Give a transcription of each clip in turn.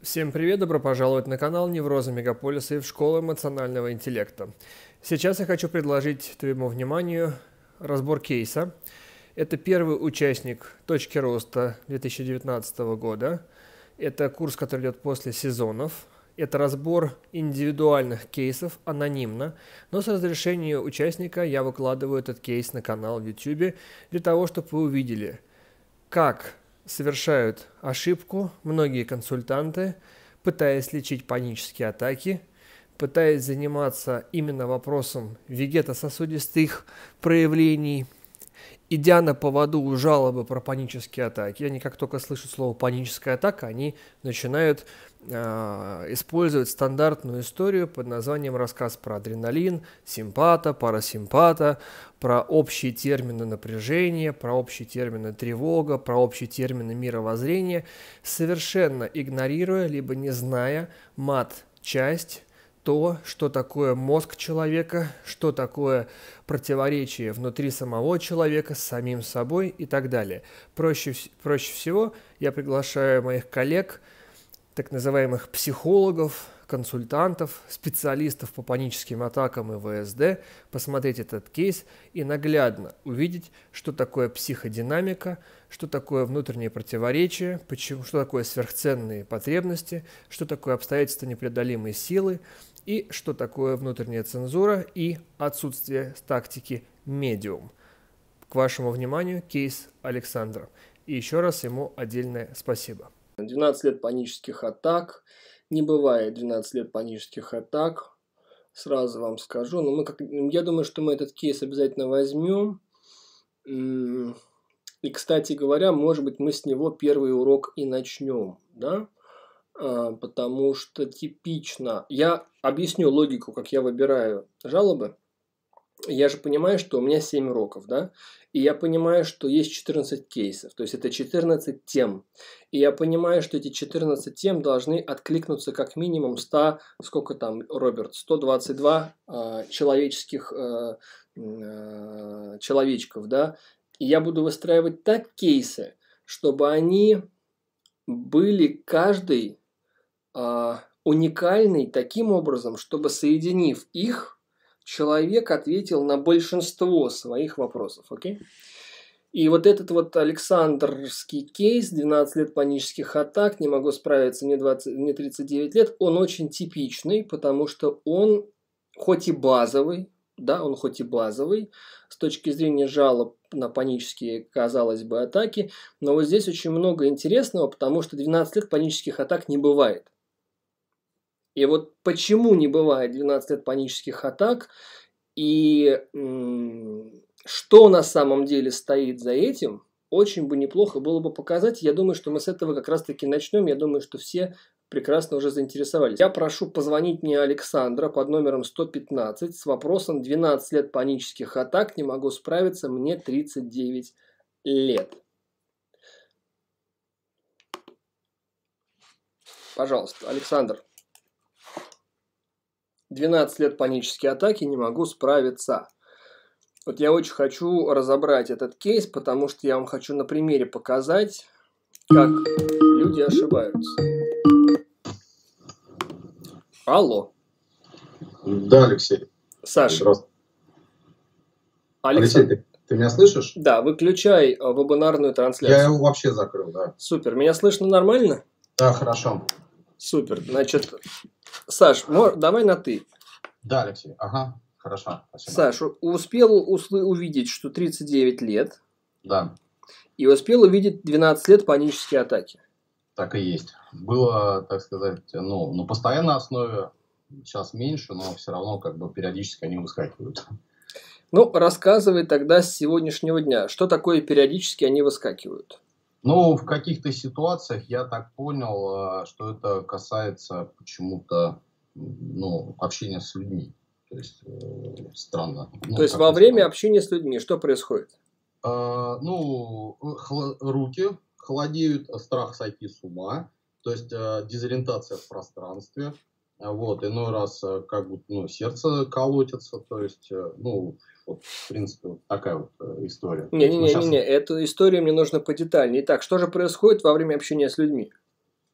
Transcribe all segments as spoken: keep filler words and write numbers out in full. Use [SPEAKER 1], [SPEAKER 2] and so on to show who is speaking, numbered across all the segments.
[SPEAKER 1] Всем привет, добро пожаловать на канал Неврозы Мегаполиса и в школу эмоционального интеллекта. Сейчас я хочу предложить твоему вниманию разбор кейса. Это первый участник «Точки роста» две тысячи девятнадцатого года. Это курс, который идет после сезонов. Это разбор индивидуальных кейсов анонимно, но с разрешения участника я выкладываю этот кейс на канал в YouTube для того, чтобы вы увидели, как совершают ошибку многие консультанты, пытаясь лечить панические атаки, пытаясь заниматься именно вопросом вегетососудистых проявлений, идя на поводу у жалобы про панические атаки. Они как только слышат слово «паническая атака», они начинают э, использовать стандартную историю под названием «Рассказ про адреналин», симпата, парасимпата, про общие термины напряжения, про общие термины тревога, про общие термины мировоззрения, совершенно игнорируя, либо не зная мат-часть, то, что такое мозг человека, что такое противоречие внутри самого человека с самим собой и так далее. Проще, проще всего я приглашаю моих коллег, так называемых психологов, консультантов, специалистов по паническим атакам и вэ эс дэ, посмотреть этот кейс и наглядно увидеть, что такое психодинамика, что такое внутреннее противоречие, почему, что такое сверхценные потребности, что такое обстоятельства непреодолимой силы, и что такое внутренняя цензура и отсутствие тактики медиум. К вашему вниманию кейс Александра. И еще раз ему отдельное спасибо.
[SPEAKER 2] двенадцать лет панических атак. Не бывает двенадцать лет панических атак. Сразу вам скажу. Но мы как, я думаю, что мы этот кейс обязательно возьмем. И, кстати говоря, может быть, мы с него первый урок и начнем. Да? Потому что типично... Я объясню логику, как я выбираю жалобы. Я же понимаю, что у меня семь уроков, да? И я понимаю, что есть четырнадцать кейсов. То есть это четырнадцать тем. И я понимаю, что эти четырнадцать тем должны откликнуться как минимум сто... Сколько там, Роберт? сто двадцать два э, человеческих э, э, человечков, да? И я буду выстраивать так кейсы, чтобы они были каждый э, уникальный таким образом, чтобы, соединив их, человек ответил на большинство своих вопросов, окей? И вот этот вот Александрский кейс, двенадцать лет панических атак, не могу справиться, мне, двадцать, мне тридцать девять лет, он очень типичный, потому что он хоть и базовый, да, он хоть и базовый, с точки зрения жалоб на панические, казалось бы, атаки, но вот здесь очень много интересного, потому что двенадцать лет панических атак не бывает. И вот почему не бывает двенадцать лет панических атак, и м- что на самом деле стоит за этим, очень бы неплохо было бы показать. Я думаю, что мы с этого как раз-таки начнем. Я думаю, что все прекрасно уже заинтересовались. Я прошу позвонить мне Александра под номером сто пятнадцать с вопросом «двенадцать лет панических атак, не могу справиться, мне тридцать девять лет». Пожалуйста, Александр. двенадцать лет панические атаки, не могу справиться. Вот я очень хочу разобрать этот кейс, потому что я вам хочу на примере показать, как люди ошибаются. Алло.
[SPEAKER 3] Да, Алексей.
[SPEAKER 2] Саша.
[SPEAKER 3] Здравствуй.
[SPEAKER 2] Александр.
[SPEAKER 3] Алексей, ты, ты меня слышишь?
[SPEAKER 2] Да, выключай вебинарную трансляцию.
[SPEAKER 3] Я его вообще закрыл, да.
[SPEAKER 2] Супер. Меня слышно нормально?
[SPEAKER 3] Да, хорошо.
[SPEAKER 2] Супер. Значит, Саш, мор, давай на «ты».
[SPEAKER 3] Да, Алексей. Ага, хорошо. Спасибо.
[SPEAKER 2] Саш, успел услы- увидеть, что тридцать девять лет.
[SPEAKER 3] Да.
[SPEAKER 2] И успел увидеть двенадцать лет панические атаки.
[SPEAKER 3] Так и есть. Было, так сказать, ну, на постоянной основе. Сейчас меньше, но все равно как бы периодически они выскакивают.
[SPEAKER 2] Ну, рассказывай тогда с сегодняшнего дня, что такое периодически они выскакивают.
[SPEAKER 3] Ну, в каких-то ситуациях я так понял, что это касается почему-то, ну, общения с людьми. То есть, э, странно. Ну,
[SPEAKER 2] То есть, во время странно. общения с людьми что происходит?
[SPEAKER 3] А, ну, хл- руки холодеют, страх сойти с ума, то есть э, дезориентация в пространстве. Вот, иной раз э, как будто, ну, сердце колотится, то есть, э, ну, вот, в принципе, вот такая вот э, история.
[SPEAKER 2] Не-не-не,
[SPEAKER 3] сейчас...
[SPEAKER 2] эту историю мне нужно подетальнее. Итак, что же происходит во время общения с людьми?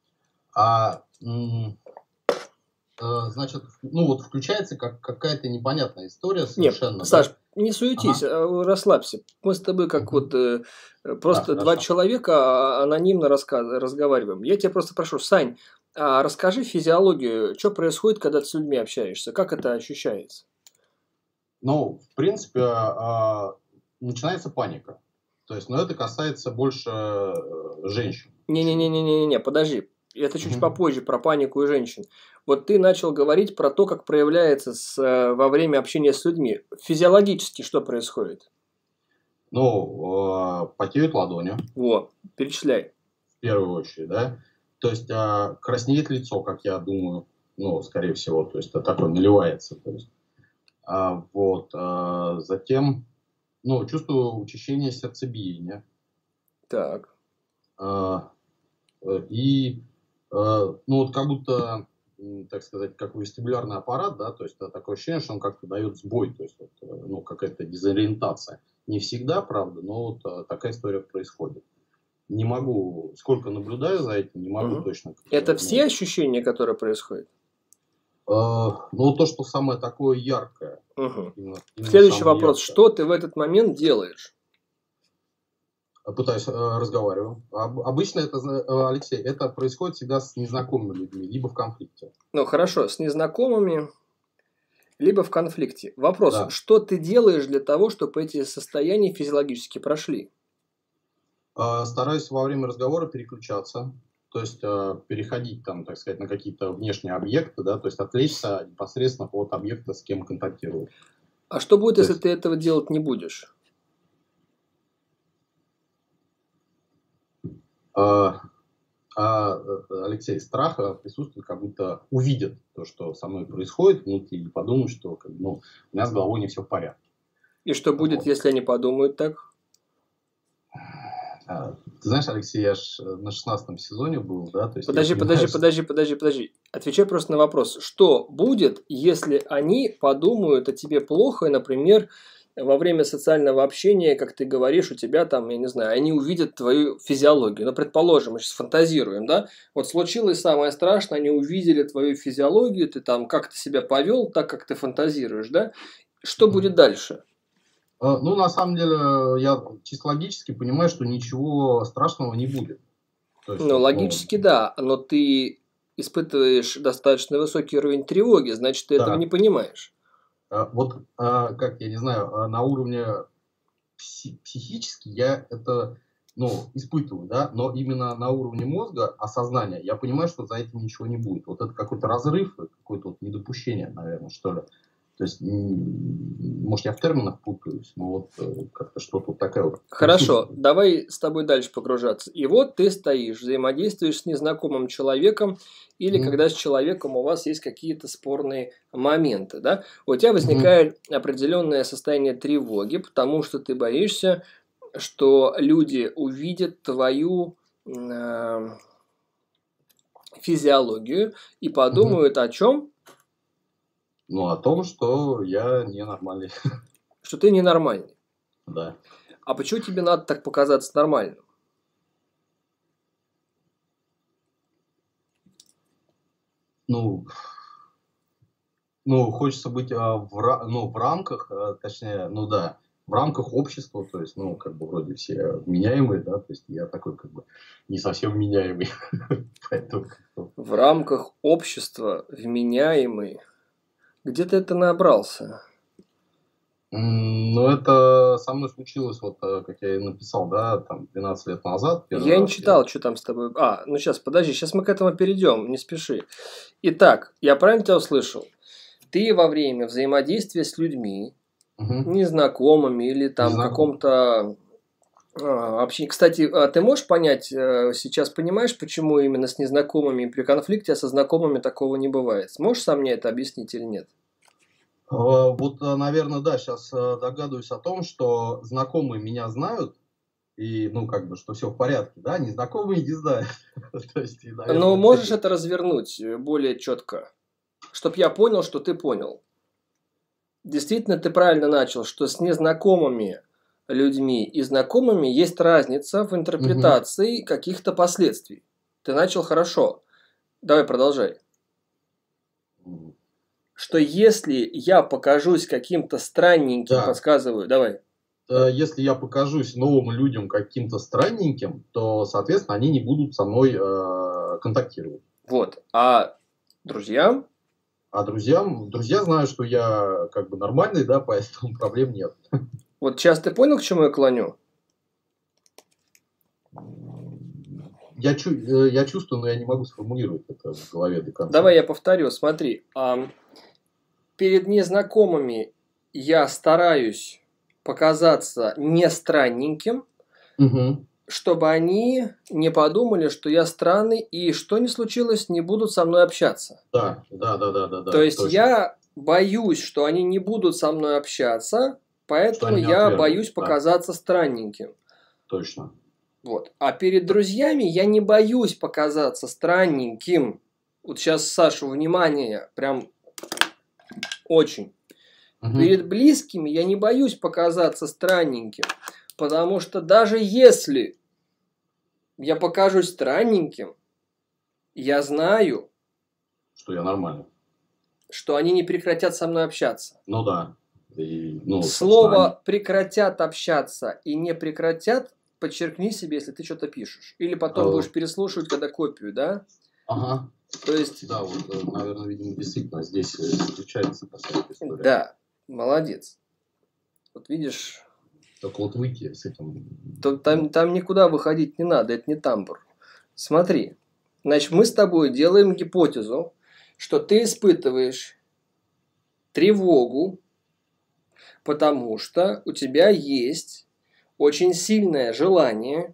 [SPEAKER 3] А, м, э, значит, ну вот включается как какая-то непонятная история
[SPEAKER 2] Нет,
[SPEAKER 3] совершенно,
[SPEAKER 2] Саш,
[SPEAKER 3] да?
[SPEAKER 2] не суетись,
[SPEAKER 3] Ага.
[SPEAKER 2] а, расслабься. Мы с тобой как
[SPEAKER 3] Мгм.
[SPEAKER 2] вот э, э,
[SPEAKER 3] Да,
[SPEAKER 2] просто два
[SPEAKER 3] хорошо.
[SPEAKER 2] человека а, анонимно раска- разговариваем. Я тебя просто прошу, Сань, а расскажи физиологию, что происходит, когда ты с людьми общаешься, как это ощущается?
[SPEAKER 3] Ну, в принципе, а, начинается паника. То есть, но это касается больше э, женщин почему-то.
[SPEAKER 2] Не-не-не-не-не, подожди. Это чуть
[SPEAKER 3] Мгм.
[SPEAKER 2] попозже, про панику и женщин. Вот ты начал говорить про то, как проявляется с, э, во время общения с людьми. Физиологически что происходит?
[SPEAKER 3] Ну, э, потеют ладони,
[SPEAKER 2] Во, перечисляй.
[SPEAKER 3] в первую очередь, да. То есть, а, краснеет лицо, как я думаю, ну, скорее всего, то есть, это такое наливается, то есть. А, вот, а, затем, ну, чувствую учащение сердцебиения.
[SPEAKER 2] Так.
[SPEAKER 3] А, э, и, э, ну, вот как будто, м, так сказать, как вестибулярный аппарат, да, то есть это такое ощущение, что он как-то дает сбой, то есть, вот, э, ну, какая-то дезориентация. Не всегда, правда, но вот э, такая история происходит. Не могу, сколько наблюдаю за этим, не могу
[SPEAKER 2] Мгм.
[SPEAKER 3] точно, как
[SPEAKER 2] Это
[SPEAKER 3] бы,
[SPEAKER 2] все
[SPEAKER 3] ну,
[SPEAKER 2] ощущения, которые происходят?
[SPEAKER 3] э, ну, то, что самое такое яркое,
[SPEAKER 2] Мгм.
[SPEAKER 3] именно, именно
[SPEAKER 2] Следующий
[SPEAKER 3] самое
[SPEAKER 2] вопрос.
[SPEAKER 3] яркое.
[SPEAKER 2] Что ты в этот момент делаешь?
[SPEAKER 3] Пытаюсь, э, разговариваю. Об- обычно это, зна- э, Алексей, это происходит всегда с незнакомыми людьми, либо в конфликте.
[SPEAKER 2] Ну, хорошо, с незнакомыми, либо в конфликте. Вопрос.
[SPEAKER 3] Да.
[SPEAKER 2] Что ты делаешь для того, чтобы эти состояния физиологически прошли?
[SPEAKER 3] А, Стараюсь во время разговора переключаться, то есть э, переходить там, так сказать, на какие-то внешние объекты, да, то есть отвлечься непосредственно от объекта, с кем контактирую.
[SPEAKER 2] А что будет,
[SPEAKER 3] То
[SPEAKER 2] если
[SPEAKER 3] есть,
[SPEAKER 2] ты этого делать не будешь?
[SPEAKER 3] а, а, э, Алексей, страх э, присутствует, как будто увидят то, что со мной происходит внутри, и подумают, что как бы, ну, у меня с головой не все в порядке.
[SPEAKER 2] И что будет,
[SPEAKER 3] Вот.
[SPEAKER 2] если они подумают так?
[SPEAKER 3] А, Ты знаешь, Алексей, я ж э, на шестнадцатом сезоне был, да, то есть я
[SPEAKER 2] Подожди, подожди,
[SPEAKER 3] понимаю, что...
[SPEAKER 2] подожди, подожди, подожди. Отвечай просто на вопрос. Что будет, если они подумают о тебе плохо, и, например, во время социального общения, как ты говоришь, у тебя там, я не знаю, они увидят твою физиологию. Ну, предположим, мы сейчас фантазируем, да? Вот случилось самое страшное, они увидели твою физиологию, ты там как-то себя повел, так как ты фантазируешь, да? Что будет дальше?
[SPEAKER 3] Э, Ну, на самом деле, я чисто логически понимаю, что ничего страшного не будет. То есть,
[SPEAKER 2] Ну,
[SPEAKER 3] вот, ну,
[SPEAKER 2] логически да, но ты испытываешь достаточно высокий уровень тревоги, значит, ты этого не
[SPEAKER 3] да.
[SPEAKER 2] понимаешь.
[SPEAKER 3] Э, Вот, э, как, я не знаю, э, на уровне пси- психически я это, ну, испытываю, да, но именно на уровне мозга, осознания, я понимаю, что за этим ничего не будет. Вот это какой-то разрыв, какое-то вот недопущение, наверное, что ли. То есть, м, может, я в терминах путаюсь, но вот э, как-то что-то вот такая вот
[SPEAKER 2] Хорошо,
[SPEAKER 3] присутствует.
[SPEAKER 2] давай с тобой дальше погружаться. И вот ты стоишь, взаимодействуешь с незнакомым человеком, или
[SPEAKER 3] Мгм.
[SPEAKER 2] когда с человеком у вас есть какие-то спорные моменты, да? У тебя
[SPEAKER 3] Мгм.
[SPEAKER 2] возникает определенное состояние тревоги, потому что ты боишься, что люди увидят твою э, физиологию и
[SPEAKER 3] Мгм.
[SPEAKER 2] подумают о чем?
[SPEAKER 3] Ну, о том, что я ненормальный,
[SPEAKER 2] Что ты ненормальный.
[SPEAKER 3] да.
[SPEAKER 2] А почему тебе надо так показаться нормальным?
[SPEAKER 3] Ну, ну, хочется быть а, в, ра- ну, в рамках, а, точнее, ну да, в рамках общества, то есть, ну, как бы вроде все вменяемые, да, то есть я такой как бы не совсем вменяемый, поэтому как-то...
[SPEAKER 2] В рамках общества вменяемый. Где ты это набрался?
[SPEAKER 3] М, Ну, это со мной случилось, вот, а, как я и написал, да, там, двенадцать лет назад, первый
[SPEAKER 2] Я не
[SPEAKER 3] раз я...
[SPEAKER 2] читал, что там с тобой. А, ну сейчас, подожди, сейчас мы к этому перейдем, не спеши. Итак, я правильно тебя услышал? Ты во время взаимодействия с людьми,
[SPEAKER 3] Мгм.
[SPEAKER 2] незнакомыми или там
[SPEAKER 3] Незнаком.
[SPEAKER 2] каком-то а, общении. Кстати, а ты можешь понять, э, сейчас понимаешь, почему именно с незнакомыми при конфликте, а со знакомыми такого не бывает? Сможешь сам мне это объяснить или нет?
[SPEAKER 3] А, Вот, наверное, да, сейчас догадываюсь о том, что знакомые меня знают, и, ну, как бы, что все в порядке, да, незнакомые не знают. То есть, и, наверное,
[SPEAKER 2] Но
[SPEAKER 3] вот
[SPEAKER 2] можешь
[SPEAKER 3] это...
[SPEAKER 2] это развернуть э, более четко, чтобы я понял, что ты понял. Действительно, ты правильно начал, что с незнакомыми людьми и знакомыми есть разница в
[SPEAKER 3] Мгм.
[SPEAKER 2] интерпретации каких-то последствий. Ты начал хорошо. Давай продолжай. Что если я покажусь каким-то странненьким,
[SPEAKER 3] Да.
[SPEAKER 2] подсказываю, давай.
[SPEAKER 3] Э, Если я покажусь новым людям каким-то странненьким, то, соответственно, они не будут со мной э, контактировать.
[SPEAKER 2] Вот. А друзьям?
[SPEAKER 3] А друзьям, друзья знают, что я как бы нормальный, да, поэтому проблем нет.
[SPEAKER 2] Вот сейчас ты понял, к чему я клоню?
[SPEAKER 3] Я, чу, э, я чувствую, но я не могу сформулировать это в голове до конца.
[SPEAKER 2] Давай я повторю. Смотри. а, перед незнакомыми я стараюсь показаться не странненьким,
[SPEAKER 3] Мгм.
[SPEAKER 2] чтобы они не подумали, что я странный, и что ни случилось, не будут со мной общаться.
[SPEAKER 3] Да, да, да, да, да, да.
[SPEAKER 2] То есть
[SPEAKER 3] точно.
[SPEAKER 2] я боюсь, что они не будут со мной общаться, поэтому
[SPEAKER 3] они
[SPEAKER 2] я
[SPEAKER 3] отвергнут,
[SPEAKER 2] боюсь
[SPEAKER 3] да.
[SPEAKER 2] показаться странненьким.
[SPEAKER 3] Точно.
[SPEAKER 2] Вот. А перед друзьями я не боюсь показаться странненьким. Вот сейчас, Саша, внимание, прям очень.
[SPEAKER 3] Мгм.
[SPEAKER 2] Перед близкими я не боюсь показаться странненьким, потому что даже если я покажусь странненьким, я знаю,
[SPEAKER 3] Что я нормальный.
[SPEAKER 2] что они не прекратят со мной общаться.
[SPEAKER 3] Ну да. И, ну, собственно,
[SPEAKER 2] Слово «прекратят общаться» и «не прекратят» подчеркни себе, если ты что-то пишешь. Или потом
[SPEAKER 3] А.
[SPEAKER 2] будешь переслушивать, когда копию, да?
[SPEAKER 3] они- Ага.
[SPEAKER 2] То есть,
[SPEAKER 3] Да, вот, э, наверное, видимо, действительно здесь э, заключается такая история.
[SPEAKER 2] да, молодец. Вот видишь,
[SPEAKER 3] Только вот выйти с этим.
[SPEAKER 2] то, там, там никуда выходить не надо, это не тамбур. Смотри, значит, мы с тобой делаем гипотезу, что ты испытываешь тревогу, потому что у тебя есть очень сильное желание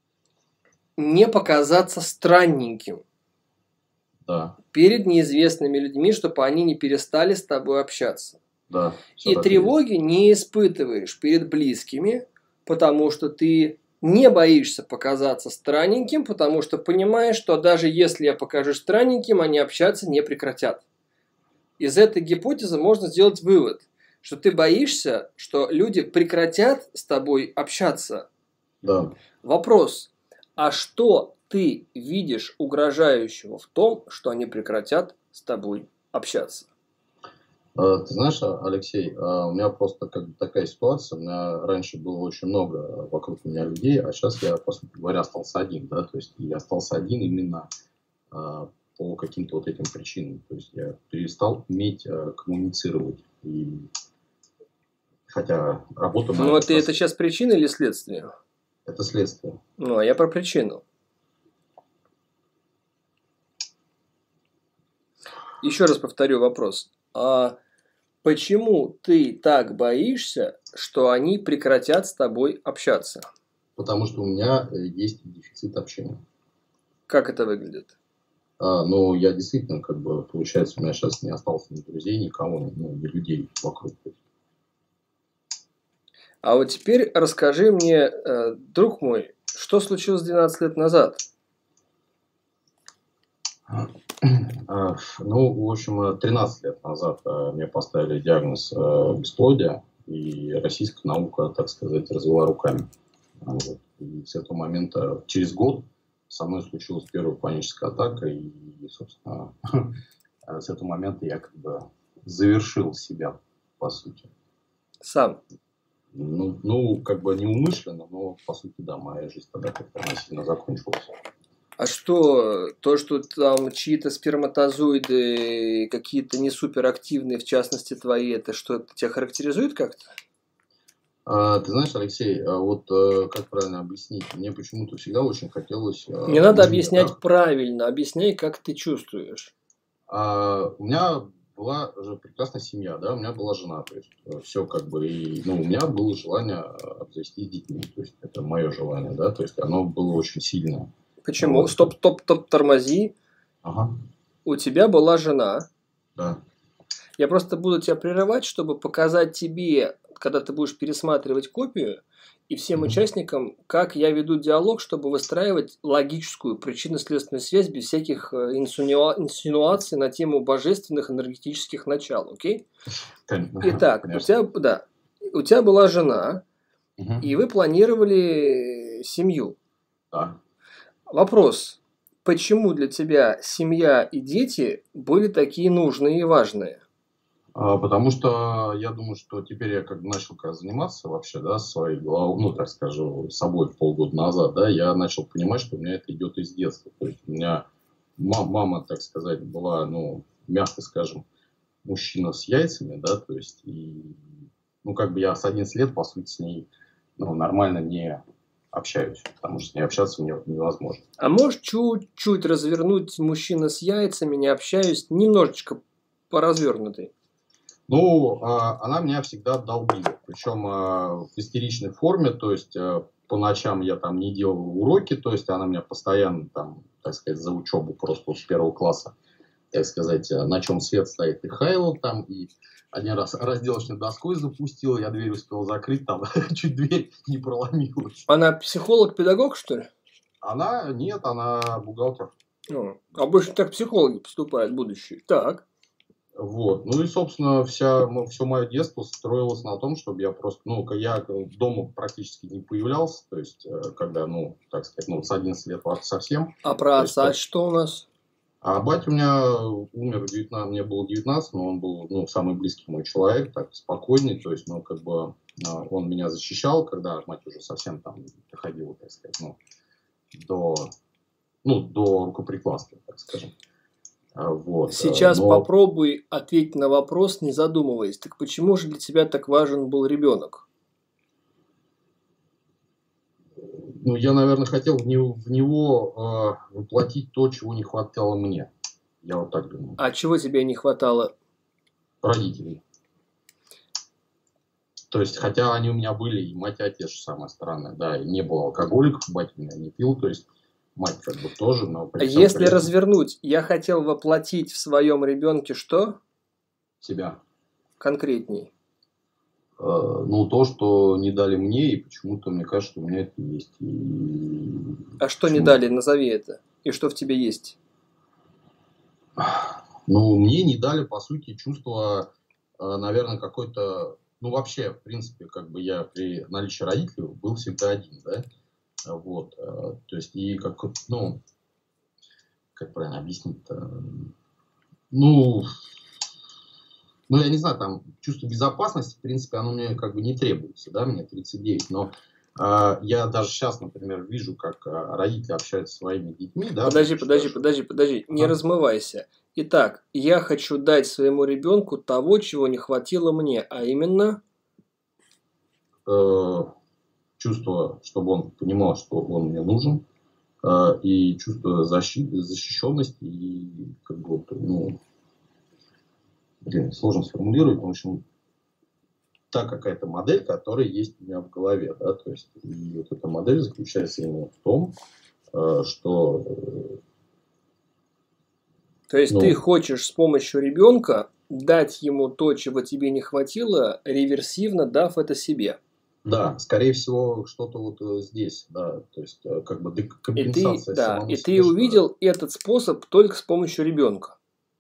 [SPEAKER 2] не показаться странненьким
[SPEAKER 3] Да,
[SPEAKER 2] перед неизвестными людьми, чтобы они не перестали с тобой общаться.
[SPEAKER 3] да. всё
[SPEAKER 2] И
[SPEAKER 3] так
[SPEAKER 2] тревоги не испытываешь перед близкими, потому что ты не боишься показаться странненьким, потому что понимаешь, что даже если я покажусь странненьким, они общаться не прекратят. Из этой гипотезы можно сделать вывод, что ты боишься, что люди прекратят с тобой общаться.
[SPEAKER 3] Да.
[SPEAKER 2] Вопрос, а что ты видишь угрожающего в том, что они прекратят с тобой общаться?
[SPEAKER 3] А, Ты знаешь, а, Алексей, а, у меня просто как бы такая ситуация. У меня раньше было очень много вокруг меня людей, а сейчас я, по сути говоря, остался один. Да? То есть я остался один именно а, по каким-то вот этим причинам. То есть я перестал уметь а, коммуницировать. И... Хотя работа моя...
[SPEAKER 2] Ну, это,
[SPEAKER 3] как раз-
[SPEAKER 2] это сейчас причина или следствие?
[SPEAKER 3] это следствие.
[SPEAKER 2] Ну, а я про причину. Еще раз повторю вопрос. А почему ты так боишься, что они прекратят с тобой общаться?
[SPEAKER 3] Потому что у меня э, есть дефицит общения.
[SPEAKER 2] Как это выглядит?
[SPEAKER 3] А, но я действительно, как бы, получается, у меня сейчас не осталось ни друзей, никого, ну, ни людей вокруг.
[SPEAKER 2] А вот теперь расскажи мне, э, друг мой, что случилось двенадцать лет назад?
[SPEAKER 3] А, Ну, в общем, тринадцать лет назад а, мне поставили диагноз а, бесплодия, и российская наука, так сказать, развела руками. А, вот. И с этого момента, через год, со мной случилась первая паническая атака, и, собственно, с этого момента я как бы завершил себя, по сути.
[SPEAKER 2] Сам.
[SPEAKER 3] Ну, ну, как бы неумышленно, но, по сути, да, моя жизнь тогда как-то она сильно закончилась.
[SPEAKER 2] А что, то, что там чьи-то сперматозоиды какие-то не суперактивные, в частности твои, это что, это тебя характеризует как-то?
[SPEAKER 3] А, ты знаешь, Алексей, а вот э, как правильно объяснить? Мне почему-то всегда очень хотелось... э,
[SPEAKER 2] Не надо
[SPEAKER 3] ну,
[SPEAKER 2] объяснять
[SPEAKER 3] да.
[SPEAKER 2] правильно, объясняй, как ты чувствуешь.
[SPEAKER 3] А, у меня была же прекрасная семья, да, у меня была жена, то есть все как бы, и, ну, у меня было желание обзавестись детьми, то есть это мое желание, да, то есть оно было очень сильное.
[SPEAKER 2] Почему?
[SPEAKER 3] Вот.
[SPEAKER 2] Стоп, стоп, стоп, тормози.
[SPEAKER 3] Ага,
[SPEAKER 2] У тебя была жена.
[SPEAKER 3] да.
[SPEAKER 2] Я просто буду тебя прерывать, чтобы показать тебе, когда ты будешь пересматривать копию, и всем
[SPEAKER 3] Мгм.
[SPEAKER 2] участникам, как я веду диалог, чтобы выстраивать логическую причинно-следственную связь без всяких э, инсинуа- инсинуаций на тему божественных энергетических начал, окей?
[SPEAKER 3] Кон-
[SPEAKER 2] Итак, у
[SPEAKER 3] конечно.
[SPEAKER 2] тебя, да, у тебя была жена,
[SPEAKER 3] Мгм.
[SPEAKER 2] и вы планировали семью.
[SPEAKER 3] Да.
[SPEAKER 2] Вопрос. почему для тебя семья и дети были такие нужные и важные?
[SPEAKER 3] А, Потому что я думаю, что теперь я как бы начал как заниматься вообще, да, своей головой, ну, так скажу, собой полгода назад, да, я начал понимать, что у меня это идет из детства. То есть у меня мама, мама, так сказать, была, ну, мягко скажем, мужчина с яйцами, да, то есть, и, ну, как бы я с одиннадцати лет, по сути, с ней, ну, нормально не общаюсь, потому что не общаться мне невозможно.
[SPEAKER 2] А можешь чуть-чуть развернуть мужчина с яйцами, не общаюсь, немножечко поразвернутый?
[SPEAKER 3] Ну, а, она меня всегда долбила, причем а, в истеричной форме, то есть а, по ночам я там не делал уроки, то есть она меня постоянно там, так сказать, за учебу просто вот с первого класса, так сказать, а, на чем свет стоит, и хаяло там, и один раз разделочной доской запустил, я дверь успел закрыть, там чуть дверь не проломилась.
[SPEAKER 2] Она психолог-педагог, что ли?
[SPEAKER 3] Она, нет, она бухгалтер.
[SPEAKER 2] Ну, обычно так психологи поступают, будущие. Так.
[SPEAKER 3] Вот. Ну и, собственно, вся, все мое детство строилось на том, чтобы я просто, ну, я дома практически не появлялся, то есть, когда, ну, так сказать, ну, с одиннадцати лет совсем.
[SPEAKER 2] А про отца
[SPEAKER 3] есть,
[SPEAKER 2] что у нас?
[SPEAKER 3] А батя у меня умер в девятнадцать, мне было девятнадцать, но он был, ну, самый близкий мой человек, так, спокойный, то есть, ну, как бы, он меня защищал, когда мать уже совсем там доходила, так сказать, ну, до, ну, до рукоприкладства, так скажем. Вот,
[SPEAKER 2] Сейчас
[SPEAKER 3] но...
[SPEAKER 2] попробуй ответить на вопрос, не задумываясь. Так почему же для тебя так важен был ребенок?
[SPEAKER 3] Ну, я, наверное, хотел в него, в него э, воплотить то, чего не хватало мне. Я вот так думаю.
[SPEAKER 2] А чего тебе не хватало?
[SPEAKER 3] Родителей. То есть, хотя они у меня были, и мать, и отец, самое странное, да, и не было алкоголиков, батя меня не пил, то есть, мать как бы тоже, но... при всем
[SPEAKER 2] Если
[SPEAKER 3] при этом
[SPEAKER 2] развернуть, я хотел воплотить в своем ребенке что?
[SPEAKER 3] себя.
[SPEAKER 2] Конкретней.
[SPEAKER 3] Э, ну, то, что не дали мне, и почему-то мне кажется, что у меня это есть. И...
[SPEAKER 2] А что не дали? Назови это. И что в тебе есть?
[SPEAKER 3] Ну, мне не дали, по сути, чувство, э, наверное, какой-то... Ну, вообще, в принципе, как бы я при наличии родителей был всегда один, да? Вот, э, то есть, и как, ну, как правильно объяснить-то? Ну, ну, я не знаю, там, чувство безопасности, в принципе, оно мне как бы не требуется, да, мне тридцать девять, но э, я даже сейчас, например, вижу, как э, родители общаются со своими детьми, да.
[SPEAKER 2] Подожди,
[SPEAKER 3] потому
[SPEAKER 2] подожди,
[SPEAKER 3] что-
[SPEAKER 2] подожди, подожди, не
[SPEAKER 3] Ага.
[SPEAKER 2] размывайся. Итак, я хочу дать своему ребенку того, чего не хватило мне, а именно...
[SPEAKER 3] э, чувство, чтобы он понимал, что он мне нужен, э, и чувство защиты, защищенности, и как бы, вот, ну, блин, сложно сформулировать, но, в общем, та какая-то модель, которая есть у меня в голове, да, то есть, и вот эта модель заключается именно в том, э, что... э,
[SPEAKER 2] То есть
[SPEAKER 3] Ну.
[SPEAKER 2] ты хочешь с помощью ребенка дать ему то, чего тебе не хватило, реверсивно дав это себе.
[SPEAKER 3] Да, скорее всего, что-то вот э, здесь, да, то есть, э, как бы
[SPEAKER 2] И ты,
[SPEAKER 3] компенсация
[SPEAKER 2] да,
[SPEAKER 3] самому
[SPEAKER 2] и
[SPEAKER 3] себе,
[SPEAKER 2] ты
[SPEAKER 3] что-
[SPEAKER 2] увидел этот способ только с помощью ребенка.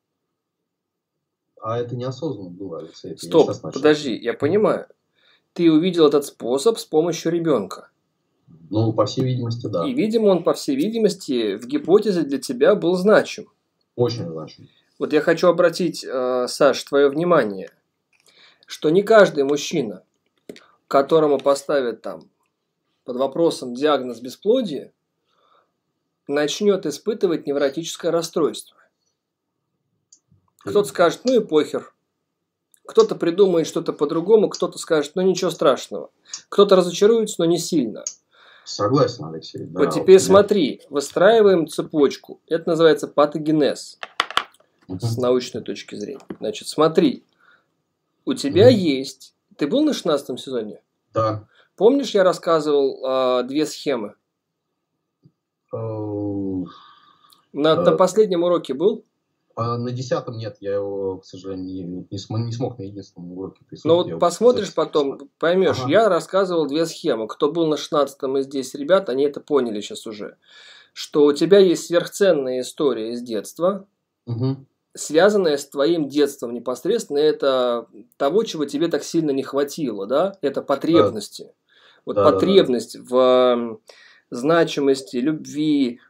[SPEAKER 3] А это неосознанно было, Алексей. это я
[SPEAKER 2] Стоп,
[SPEAKER 3] щас начал.
[SPEAKER 2] подожди, я понимаю. Ты увидел этот способ с помощью ребенка.
[SPEAKER 3] Ну, по всей видимости, да.
[SPEAKER 2] И, видимо, он, по всей видимости, в гипотезе для тебя был значим.
[SPEAKER 3] Очень значимо.
[SPEAKER 2] Вот я хочу обратить, э, Саш, твое внимание, что не каждый мужчина, которому поставят там под вопросом диагноз бесплодия, начнет испытывать невротическое расстройство. Кто-то скажет, ну и похер. Кто-то придумает что-то по-другому, кто-то скажет, ну ничего страшного. Кто-то разочаруется, но не сильно.
[SPEAKER 3] Согласен, Алексей. Да,
[SPEAKER 2] Вот теперь
[SPEAKER 3] вот,
[SPEAKER 2] смотри, выстраиваем цепочку. Это называется патогенез
[SPEAKER 3] Мгм.
[SPEAKER 2] с научной точки зрения. Значит, смотри, у тебя
[SPEAKER 3] Мгм.
[SPEAKER 2] есть... Ты был на шестнадцатом сезоне?
[SPEAKER 3] Да.
[SPEAKER 2] Помнишь, я рассказывал э, две схемы?
[SPEAKER 3] Э,
[SPEAKER 2] На,
[SPEAKER 3] Э.
[SPEAKER 2] на последнем уроке был?
[SPEAKER 3] А на десятом нет, я его, к сожалению, не, не, см- не смог на единственном уроке
[SPEAKER 2] Ну
[SPEAKER 3] присутствовать. Я
[SPEAKER 2] вот
[SPEAKER 3] его
[SPEAKER 2] посмотришь
[SPEAKER 3] записал.
[SPEAKER 2] потом, поймешь.
[SPEAKER 3] Ага.
[SPEAKER 2] Я рассказывал две схемы. Кто был на шестнадцатом и здесь ребят, они это поняли сейчас уже. Что у тебя есть сверхценная история из детства,
[SPEAKER 3] Мгм.
[SPEAKER 2] связанная с твоим детством непосредственно. Это того, чего тебе так сильно не хватило, да? Это потребности. Вот
[SPEAKER 3] Да, да, да.
[SPEAKER 2] потребность в м, значимости, любви,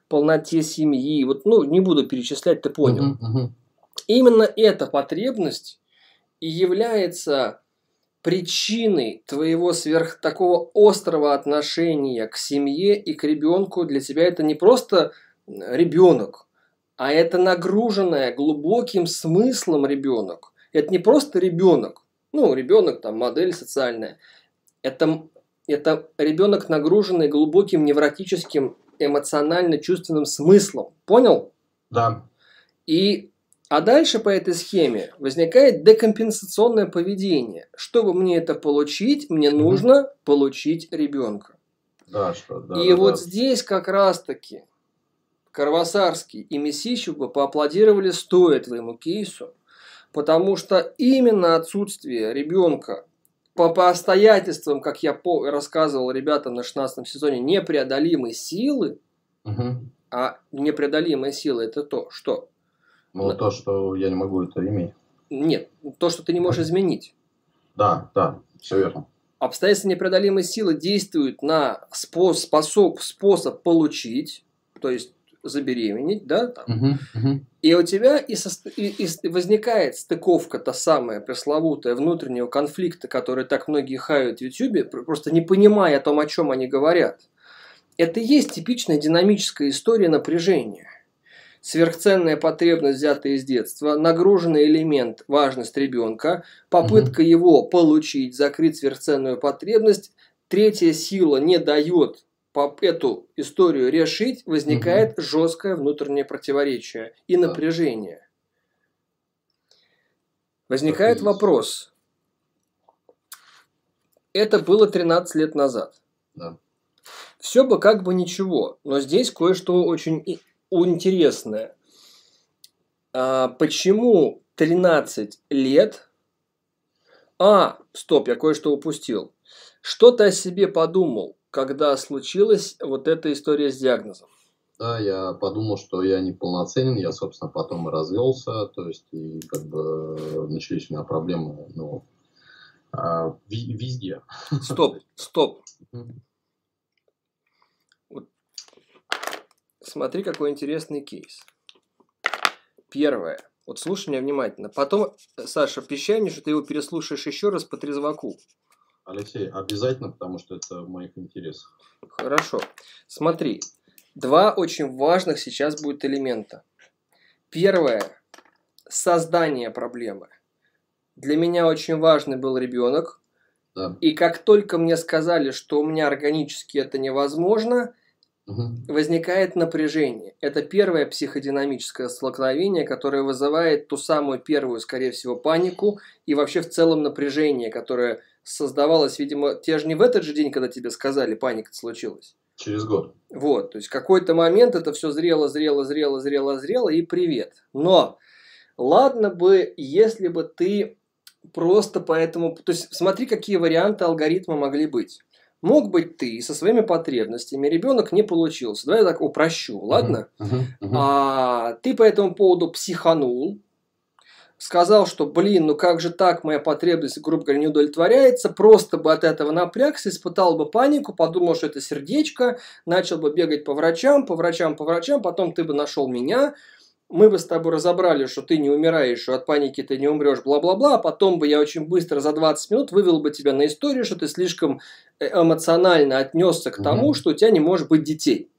[SPEAKER 2] полноте семьи. Вот, ну, не буду перечислять, ты понял.
[SPEAKER 3] Мгм, мгм.
[SPEAKER 2] Именно эта потребность и является причиной твоего сверх такого острого отношения к семье и к ребенку. Для тебя это не просто ребенок, а это нагруженная глубоким смыслом ребенок. Это не просто ребенок. Ну, ребенок там модель социальная. Это, это ребенок, нагруженный глубоким невротическим, эмоционально-чувственным смыслом. Понял?
[SPEAKER 3] Да.
[SPEAKER 2] И, а дальше по этой схеме возникает декомпенсационное поведение. Чтобы мне это получить, мне
[SPEAKER 3] Мгм.
[SPEAKER 2] нужно получить ребенка.
[SPEAKER 3] Да, что, да,
[SPEAKER 2] И
[SPEAKER 3] да,
[SPEAKER 2] вот
[SPEAKER 3] да.
[SPEAKER 2] здесь как раз-таки Карвасарский и Месищев бы поаплодировали стоя твоему кейсу, потому что именно отсутствие ребенка по, по обстоятельствам, как я по, рассказывал ребятам на шестнадцатом сезоне, непреодолимой силы,
[SPEAKER 3] Мгм.
[SPEAKER 2] а непреодолимая сила это то, что?
[SPEAKER 3] Ну,
[SPEAKER 2] На-
[SPEAKER 3] то, что я не могу это иметь.
[SPEAKER 2] Нет, то, что ты не можешь изменить.
[SPEAKER 3] Да, да, все верно.
[SPEAKER 2] Обстоятельства непреодолимой силы действуют на спо- способ, способ получить, то есть забеременеть, да, там.
[SPEAKER 3] Мгм, мгм.
[SPEAKER 2] И у тебя и, сос- и- и возникает стыковка, та самая пресловутая внутреннего конфликта, который так многие хают в Ютубе, пр- просто не понимая о том, о чем они говорят. Это и есть типичная динамическая история напряжения. Сверхценная потребность, взятая из детства, нагруженный элемент, важность ребенка, попытка его получить, закрыть сверхценную потребность, третья сила не дает по- эту историю решить, возникает жесткое внутреннее противоречие и
[SPEAKER 3] Да.
[SPEAKER 2] напряжение.
[SPEAKER 3] Так и
[SPEAKER 2] Возникает
[SPEAKER 3] есть.
[SPEAKER 2] вопрос. Это было тринадцать лет назад.
[SPEAKER 3] Да.
[SPEAKER 2] Все бы как бы ничего, но здесь кое-что очень и- интересное. А, почему тринадцать лет? А, стоп, я кое-что упустил. Что ты о себе подумал, когда случилась вот эта история с диагнозом?
[SPEAKER 3] Да, я подумал, что я неполноценен, я, собственно, потом и развелся, то есть, и как бы начались у меня проблемы, ну, а, ви- везде.
[SPEAKER 2] Стоп, стоп.
[SPEAKER 3] Мгм.
[SPEAKER 2] Вот смотри, какой интересный кейс. Первое. Вот слушай меня внимательно. Потом, Саша, обещай мне, что ты его переслушаешь еще раз по трезваку.
[SPEAKER 3] Алексей, обязательно, потому что это в моих интересах.
[SPEAKER 2] Хорошо. Смотри. Два очень важных сейчас будет элемента. Первое. Создание проблемы. Для меня очень важный был ребенок.
[SPEAKER 3] Да.
[SPEAKER 2] И как только мне сказали, что у меня органически это невозможно,
[SPEAKER 3] Мгм.
[SPEAKER 2] возникает напряжение. Это первое психодинамическое столкновение, которое вызывает ту самую первую, скорее всего, панику и вообще в целом напряжение, которое создавалось, видимо, те же не в этот же день, когда тебе сказали, паника случилась.
[SPEAKER 3] Через год.
[SPEAKER 2] Вот, то есть в какой-то момент это все зрело, зрело, зрело, зрело, зрело и привет. Но ладно бы, если бы ты просто поэтому... То есть смотри, какие варианты алгоритма могли быть. Мог быть ты со своими потребностями, ребенок не получился. Давай я так упрощу, ладно?
[SPEAKER 3] Мгм. Мгм.
[SPEAKER 2] А ты по этому поводу психанул, сказал, что, блин, ну как же так, моя потребность, грубо говоря, не удовлетворяется, просто бы от этого напрягся, испытал бы панику, подумал, что это сердечко, начал бы бегать по врачам, по врачам, по врачам, потом ты бы нашел меня, мы бы с тобой разобрали, что ты не умираешь, что от паники ты не умрешь, бла-бла-бла, а потом бы я очень быстро за двадцать минут вывел бы тебя на историю, что ты слишком эмоционально отнесся к тому,
[SPEAKER 3] Мгм.
[SPEAKER 2] что у тебя не может быть детей.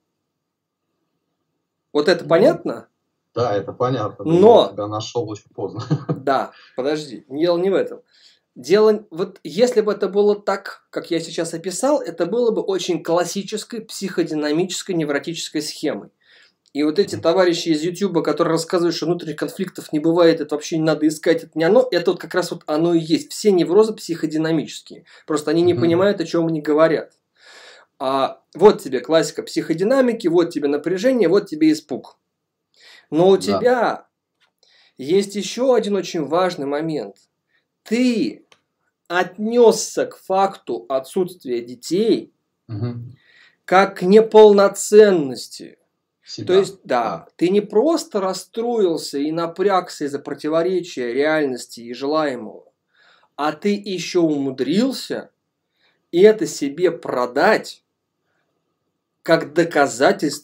[SPEAKER 2] Вот это
[SPEAKER 3] Ну,
[SPEAKER 2] понятно?
[SPEAKER 3] Да, это понятно. Но
[SPEAKER 2] Но-
[SPEAKER 3] я тебя нашел очень поздно.
[SPEAKER 2] Да, подожди, дело не в этом. Дело, вот если бы это было так, как я сейчас описал, это было бы очень классической психодинамической невротической схемой. И вот эти
[SPEAKER 3] Мгм.
[SPEAKER 2] товарищи из Ютуба, которые рассказывают, что внутренних конфликтов не бывает, это вообще не надо искать, это не оно, это вот как раз вот оно и есть. Все неврозы психодинамические. Просто они не
[SPEAKER 3] Мгм.
[SPEAKER 2] понимают, о чем они говорят. А вот тебе классика психодинамики, вот тебе напряжение, вот тебе испуг. Но у
[SPEAKER 3] Да.
[SPEAKER 2] тебя есть еще один очень важный момент. Ты отнесся к факту отсутствия детей
[SPEAKER 3] Мгм.
[SPEAKER 2] как к неполноценности.
[SPEAKER 3] Себя.
[SPEAKER 2] То есть, да, ты не просто расстроился и напрягся из-за противоречия реальности и желаемого, а ты еще умудрился это себе продать как доказательство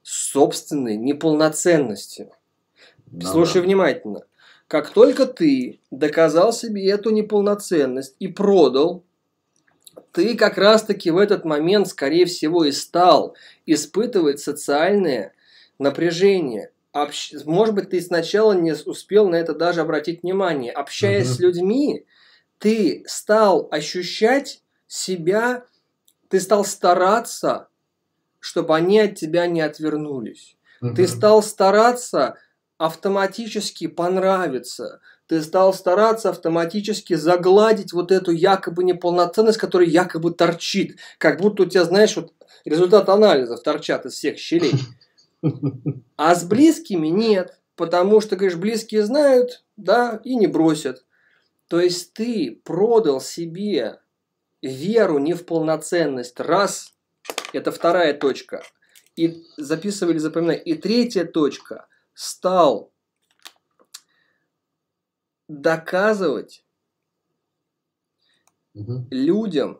[SPEAKER 2] собственной неполноценностью.
[SPEAKER 3] Да,
[SPEAKER 2] Слушай
[SPEAKER 3] да.
[SPEAKER 2] внимательно. Как только ты доказал себе эту неполноценность и продал, ты как раз-таки в этот момент, скорее всего, и стал испытывать социальное напряжение. Общ... Может быть, ты сначала не успел на это даже обратить внимание. Общаясь
[SPEAKER 3] Мгм.
[SPEAKER 2] с людьми, ты стал ощущать себя, ты стал стараться, чтобы они от тебя не отвернулись. Ты
[SPEAKER 3] Мгм.
[SPEAKER 2] стал стараться автоматически понравиться. Ты стал стараться автоматически загладить вот эту якобы неполноценность, которая якобы торчит. Как будто у тебя, знаешь, вот результат анализов торчат из всех щелей. А с близкими нет. Потому что, говоришь, близкие знают, да, и не бросят. То есть ты продал себе веру не в полноценность. Раз, это вторая точка. И записывали, запоминай. И третья точка. Стал доказывать
[SPEAKER 3] Мгм.
[SPEAKER 2] людям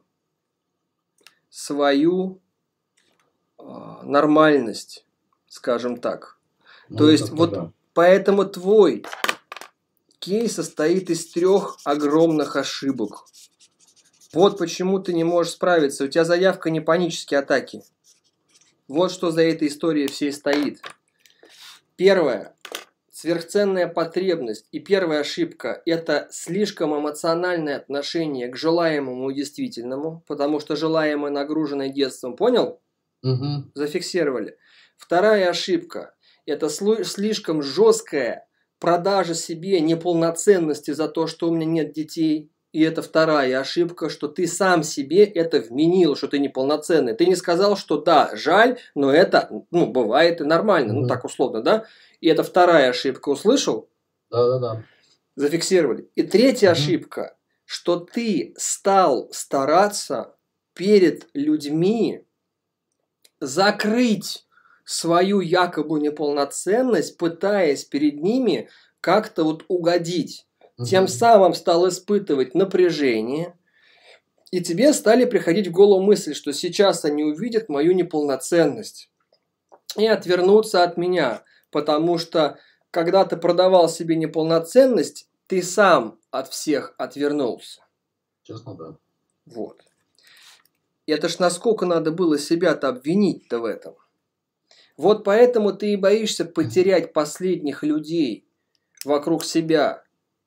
[SPEAKER 2] свою э, нормальность, скажем так.
[SPEAKER 3] Ну,
[SPEAKER 2] То есть
[SPEAKER 3] как-то
[SPEAKER 2] вот
[SPEAKER 3] да.
[SPEAKER 2] поэтому твой кейс состоит из трех огромных ошибок. Вот почему ты не можешь справиться. У тебя заявка не панические атаки. Вот что за этой историей всей стоит. Первое. Сверхценная потребность и первая ошибка – это слишком эмоциональное отношение к желаемому и действительному, потому что желаемое нагруженное детством, понял?
[SPEAKER 3] Мгм.
[SPEAKER 2] Зафиксировали. Вторая ошибка – это слу- слишком жесткая продажа себе неполноценности за то, что у меня нет детей. И это вторая ошибка, что ты сам себе это вменил, что ты неполноценный. Ты не сказал, что да, жаль, но это, ну, бывает и нормально, ну,
[SPEAKER 3] Мгм.
[SPEAKER 2] так условно, да? И это вторая ошибка, услышал?
[SPEAKER 3] Да-да-да.
[SPEAKER 2] Зафиксировали. И третья
[SPEAKER 3] Мгм.
[SPEAKER 2] ошибка, что ты стал стараться перед людьми закрыть свою якобы неполноценность, пытаясь перед ними как-то вот угодить. Тем
[SPEAKER 3] Мгм.
[SPEAKER 2] самым стал испытывать напряжение, и тебе стали приходить в голову мысли, что сейчас они увидят мою неполноценность и отвернутся от меня, потому что когда ты продавал себе неполноценность, ты сам от всех отвернулся.
[SPEAKER 3] Честно, да.
[SPEAKER 2] Вот. И это ж насколько надо было себя-то обвинить-то в этом. Вот поэтому ты и боишься потерять последних людей вокруг себя.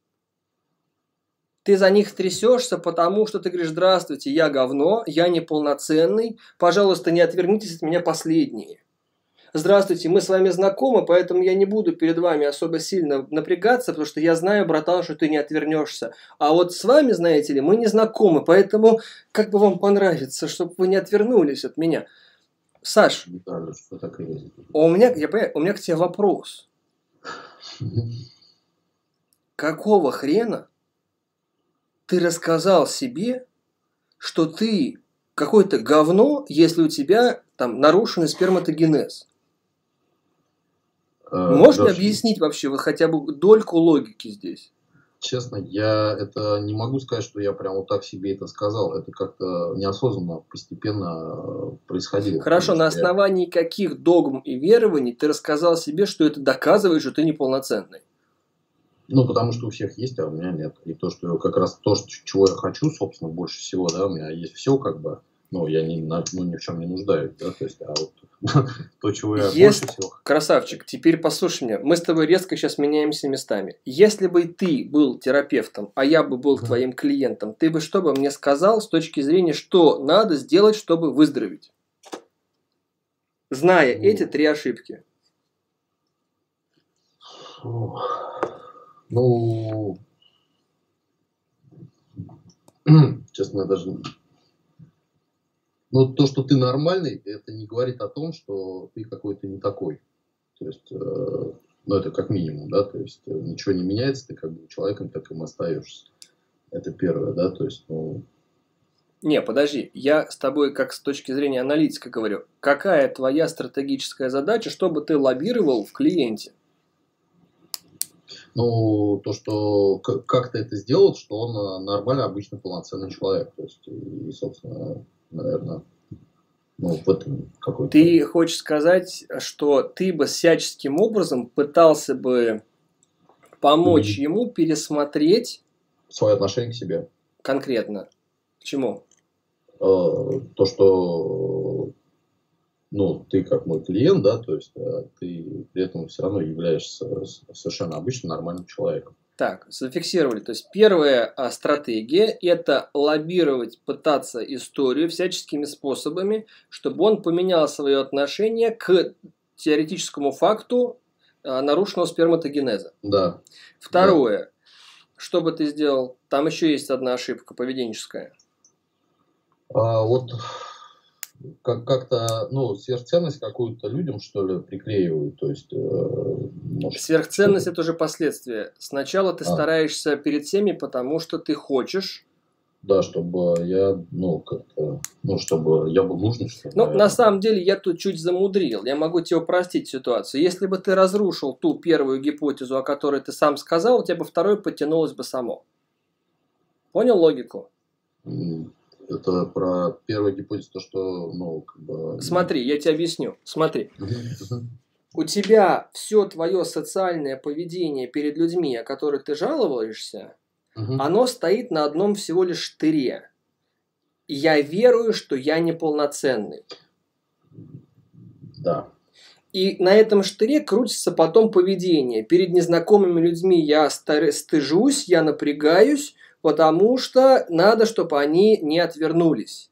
[SPEAKER 2] Ты за них трясешься, потому что ты говоришь: здравствуйте, я говно, я неполноценный, пожалуйста, не отвернитесь от меня последние. Здравствуйте, мы с вами знакомы, поэтому я не буду перед вами особо сильно напрягаться, потому что я знаю, братан, что ты не отвернешься. А вот с вами, знаете ли, мы не знакомы, поэтому как бы вам понравится, чтобы вы не отвернулись от меня. Саш,
[SPEAKER 3] Да, что так и есть.
[SPEAKER 2] а у меня, я понимаю, у меня к тебе вопрос.
[SPEAKER 3] Мгм.
[SPEAKER 2] Какого хрена ты рассказал себе, что ты какое-то говно, если у тебя там нарушенный сперматогенез?
[SPEAKER 3] Э,
[SPEAKER 2] Можешь мне
[SPEAKER 3] Даже,
[SPEAKER 2] объяснить вообще вот хотя бы дольку логики здесь?
[SPEAKER 3] честно, я это не могу сказать, что я прям вот так себе это сказал. Это как-то неосознанно, постепенно э, происходило. То
[SPEAKER 2] Хорошо,
[SPEAKER 3] есть
[SPEAKER 2] на
[SPEAKER 3] я,
[SPEAKER 2] основании каких догм и верований ты рассказал себе, что это доказывает, что ты неполноценный?
[SPEAKER 3] ну, потому что у всех есть, а у меня нет. И то, что как раз то, что, чего я хочу, собственно, больше всего, да, у меня есть все, как бы, ну, я ни, на- ну, ни в чем не нуждаюсь, да, то есть, а вот то, чего я больше
[SPEAKER 2] Если...
[SPEAKER 3] всего...
[SPEAKER 2] Красавчик, теперь послушай меня. Мы с тобой резко сейчас меняемся местами. Если бы ты был терапевтом, а я бы был
[SPEAKER 3] Мгм.
[SPEAKER 2] твоим клиентом, ты бы что бы мне сказал с точки зрения, что надо сделать, чтобы выздороветь? Зная эти
[SPEAKER 3] Ну,
[SPEAKER 2] три ошибки.
[SPEAKER 3] Ох. Ну, честно, даже... Ну, то, что ты нормальный, это не говорит о том, что ты какой-то не такой. То есть, э, ну, это как минимум, да, то есть, э, ничего не меняется, ты как бы человеком таким остаешься. Это первое, да, то есть, ну,
[SPEAKER 2] Не, подожди, я с тобой как с точки зрения аналитика говорю. Какая твоя стратегическая задача, чтобы ты лоббировал в клиенте?
[SPEAKER 3] ну, то, что к- как ты это сделал, что он э, нормально, обычно полноценный человек. То есть, и, собственно, наверное, Ну, в этом какой-то...
[SPEAKER 2] Ты хочешь сказать, что ты бы всяческим образом пытался бы помочь
[SPEAKER 3] Увидеть
[SPEAKER 2] ему пересмотреть
[SPEAKER 3] свое отношение к себе.
[SPEAKER 2] конкретно. К чему?
[SPEAKER 3] Э, То, что ну, ты как мой клиент, да, то есть э, ты при этом все равно являешься с- совершенно обычным нормальным человеком.
[SPEAKER 2] Так, зафиксировали. То есть первая а, стратегия – это лоббировать, пытаться историю всяческими способами, чтобы он поменял свое отношение к теоретическому факту а, нарушенного сперматогенеза.
[SPEAKER 3] Да, да.
[SPEAKER 2] Второе. Что бы ты сделал? Там еще есть одна ошибка поведенческая.
[SPEAKER 3] А вот как- как-то, ну, сверхценность какую-то людям, что ли, приклеивают, то есть, э, может,
[SPEAKER 2] Сверхценность –
[SPEAKER 3] что-то...
[SPEAKER 2] это уже последствия. Сначала ты
[SPEAKER 3] А,
[SPEAKER 2] стараешься перед всеми, потому что ты хочешь.
[SPEAKER 3] да, чтобы я, ну, как-то, ну, чтобы я был нужен, что ли,
[SPEAKER 2] Ну, на
[SPEAKER 3] наверное.
[SPEAKER 2] самом деле, я тут чуть замудрил. Я могу тебе упростить ситуацию. Если бы ты разрушил ту первую гипотезу, о которой ты сам сказал, у тебя бы второй подтянулось бы само. Понял логику?
[SPEAKER 3] М, Это про первую гипотезу, то, что, ну, как бы...
[SPEAKER 2] Смотри, я тебе объясню. Смотри.
[SPEAKER 3] Мгм, мгм,
[SPEAKER 2] У тебя все твое социальное поведение перед людьми, о которых ты жалуешься,
[SPEAKER 3] мгм.
[SPEAKER 2] оно стоит на одном всего лишь штыре. Я верую, что я неполноценный.
[SPEAKER 3] Да.
[SPEAKER 2] И на этом штыре крутится потом поведение. Перед незнакомыми людьми я стар- стыжусь, я напрягаюсь, потому что надо, чтобы они не отвернулись.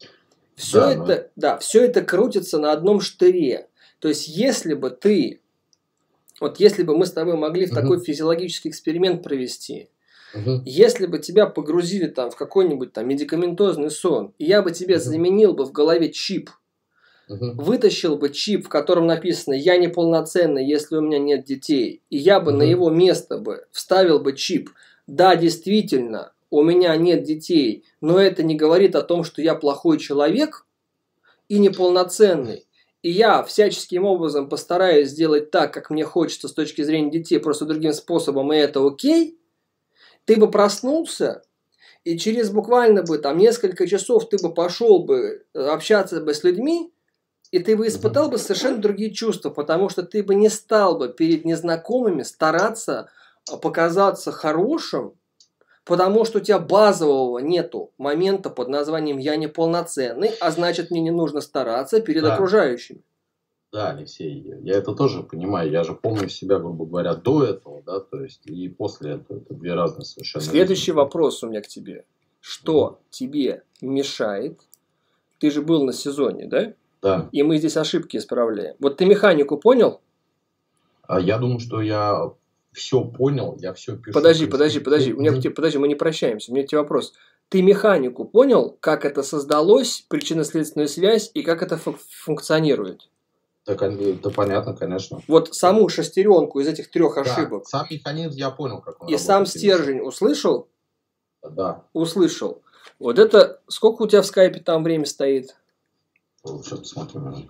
[SPEAKER 2] Все
[SPEAKER 3] Да, но...
[SPEAKER 2] это, да, все это крутится на одном штыре. То есть, если бы ты, вот если бы мы с тобой могли в такой
[SPEAKER 3] Мгм,
[SPEAKER 2] физиологический эксперимент провести,
[SPEAKER 3] мгм,
[SPEAKER 2] если бы тебя погрузили там в какой-нибудь там медикаментозный сон, и я бы тебе
[SPEAKER 3] мгм,
[SPEAKER 2] заменил бы в голове чип,
[SPEAKER 3] мгм,
[SPEAKER 2] вытащил бы чип, в котором написано «Я неполноценный, если у меня нет детей», и я бы на
[SPEAKER 3] мгм.
[SPEAKER 2] его место бы вставил бы чип «Да, действительно, у меня нет детей, но это не говорит о том, что я плохой человек и неполноценный, и я всяческим образом постараюсь сделать так, как мне хочется с точки зрения детей, просто другим способом, и это окей», ты бы проснулся, и через буквально бы там несколько часов ты бы пошел бы э, общаться бы с людьми, и ты бы
[SPEAKER 3] Мгм.
[SPEAKER 2] испытал бы совершенно другие чувства, потому что ты бы не стал бы перед незнакомыми стараться а, показаться хорошим, потому что у тебя базового нету момента под названием «я неполноценный», а значит мне не нужно стараться перед
[SPEAKER 3] Да,
[SPEAKER 2] окружающими.
[SPEAKER 3] да, Алексей, я я это тоже понимаю. Я же помню себя, грубо говоря, до этого, да, то есть и после этого. Это две разные совершенно
[SPEAKER 2] Следующий
[SPEAKER 3] жизни.
[SPEAKER 2] вопрос у меня к тебе.
[SPEAKER 3] Мгм.
[SPEAKER 2] Что тебе мешает? Ты же был на сезоне, да?
[SPEAKER 3] Да.
[SPEAKER 2] И мы здесь ошибки исправляем. Вот ты механику понял?
[SPEAKER 3] А я думаю, что я все понял, я все пишу
[SPEAKER 2] Подожди, подожди, подожди. У меня к
[SPEAKER 3] конспективно.
[SPEAKER 2] тебе, подожди, мы не прощаемся. У меня к тебе вопрос. Ты механику понял, как это создалось, причинно-следственную связь и как это фун- функционирует?
[SPEAKER 3] Так, это понятно, конечно.
[SPEAKER 2] Вот саму шестеренку из этих трех
[SPEAKER 3] Да,
[SPEAKER 2] ошибок
[SPEAKER 3] сам механизм я понял, как он
[SPEAKER 2] и сам
[SPEAKER 3] работает. перед
[SPEAKER 2] стержень услышал?
[SPEAKER 3] собой. Да,
[SPEAKER 2] Услышал. Вот это сколько у тебя в скайпе там время стоит?
[SPEAKER 3] сейчас посмотрим.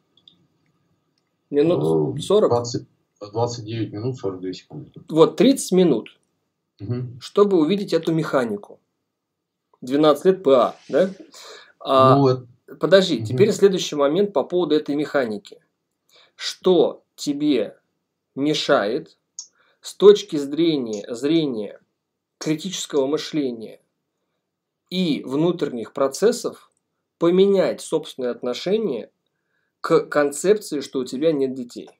[SPEAKER 2] Минут сорок?
[SPEAKER 3] двадцать, двадцать девять минут сорок две секунды.
[SPEAKER 2] Вот тридцать минут,
[SPEAKER 3] Мгм.
[SPEAKER 2] чтобы увидеть эту механику. двенадцать лет ПА, да? А,
[SPEAKER 3] Ну, это-
[SPEAKER 2] подожди,
[SPEAKER 3] Мгм.
[SPEAKER 2] теперь следующий момент по поводу этой механики. Что тебе мешает с точки зрения, зрения критического мышления и внутренних процессов поменять собственное отношение к концепции, что у тебя нет детей?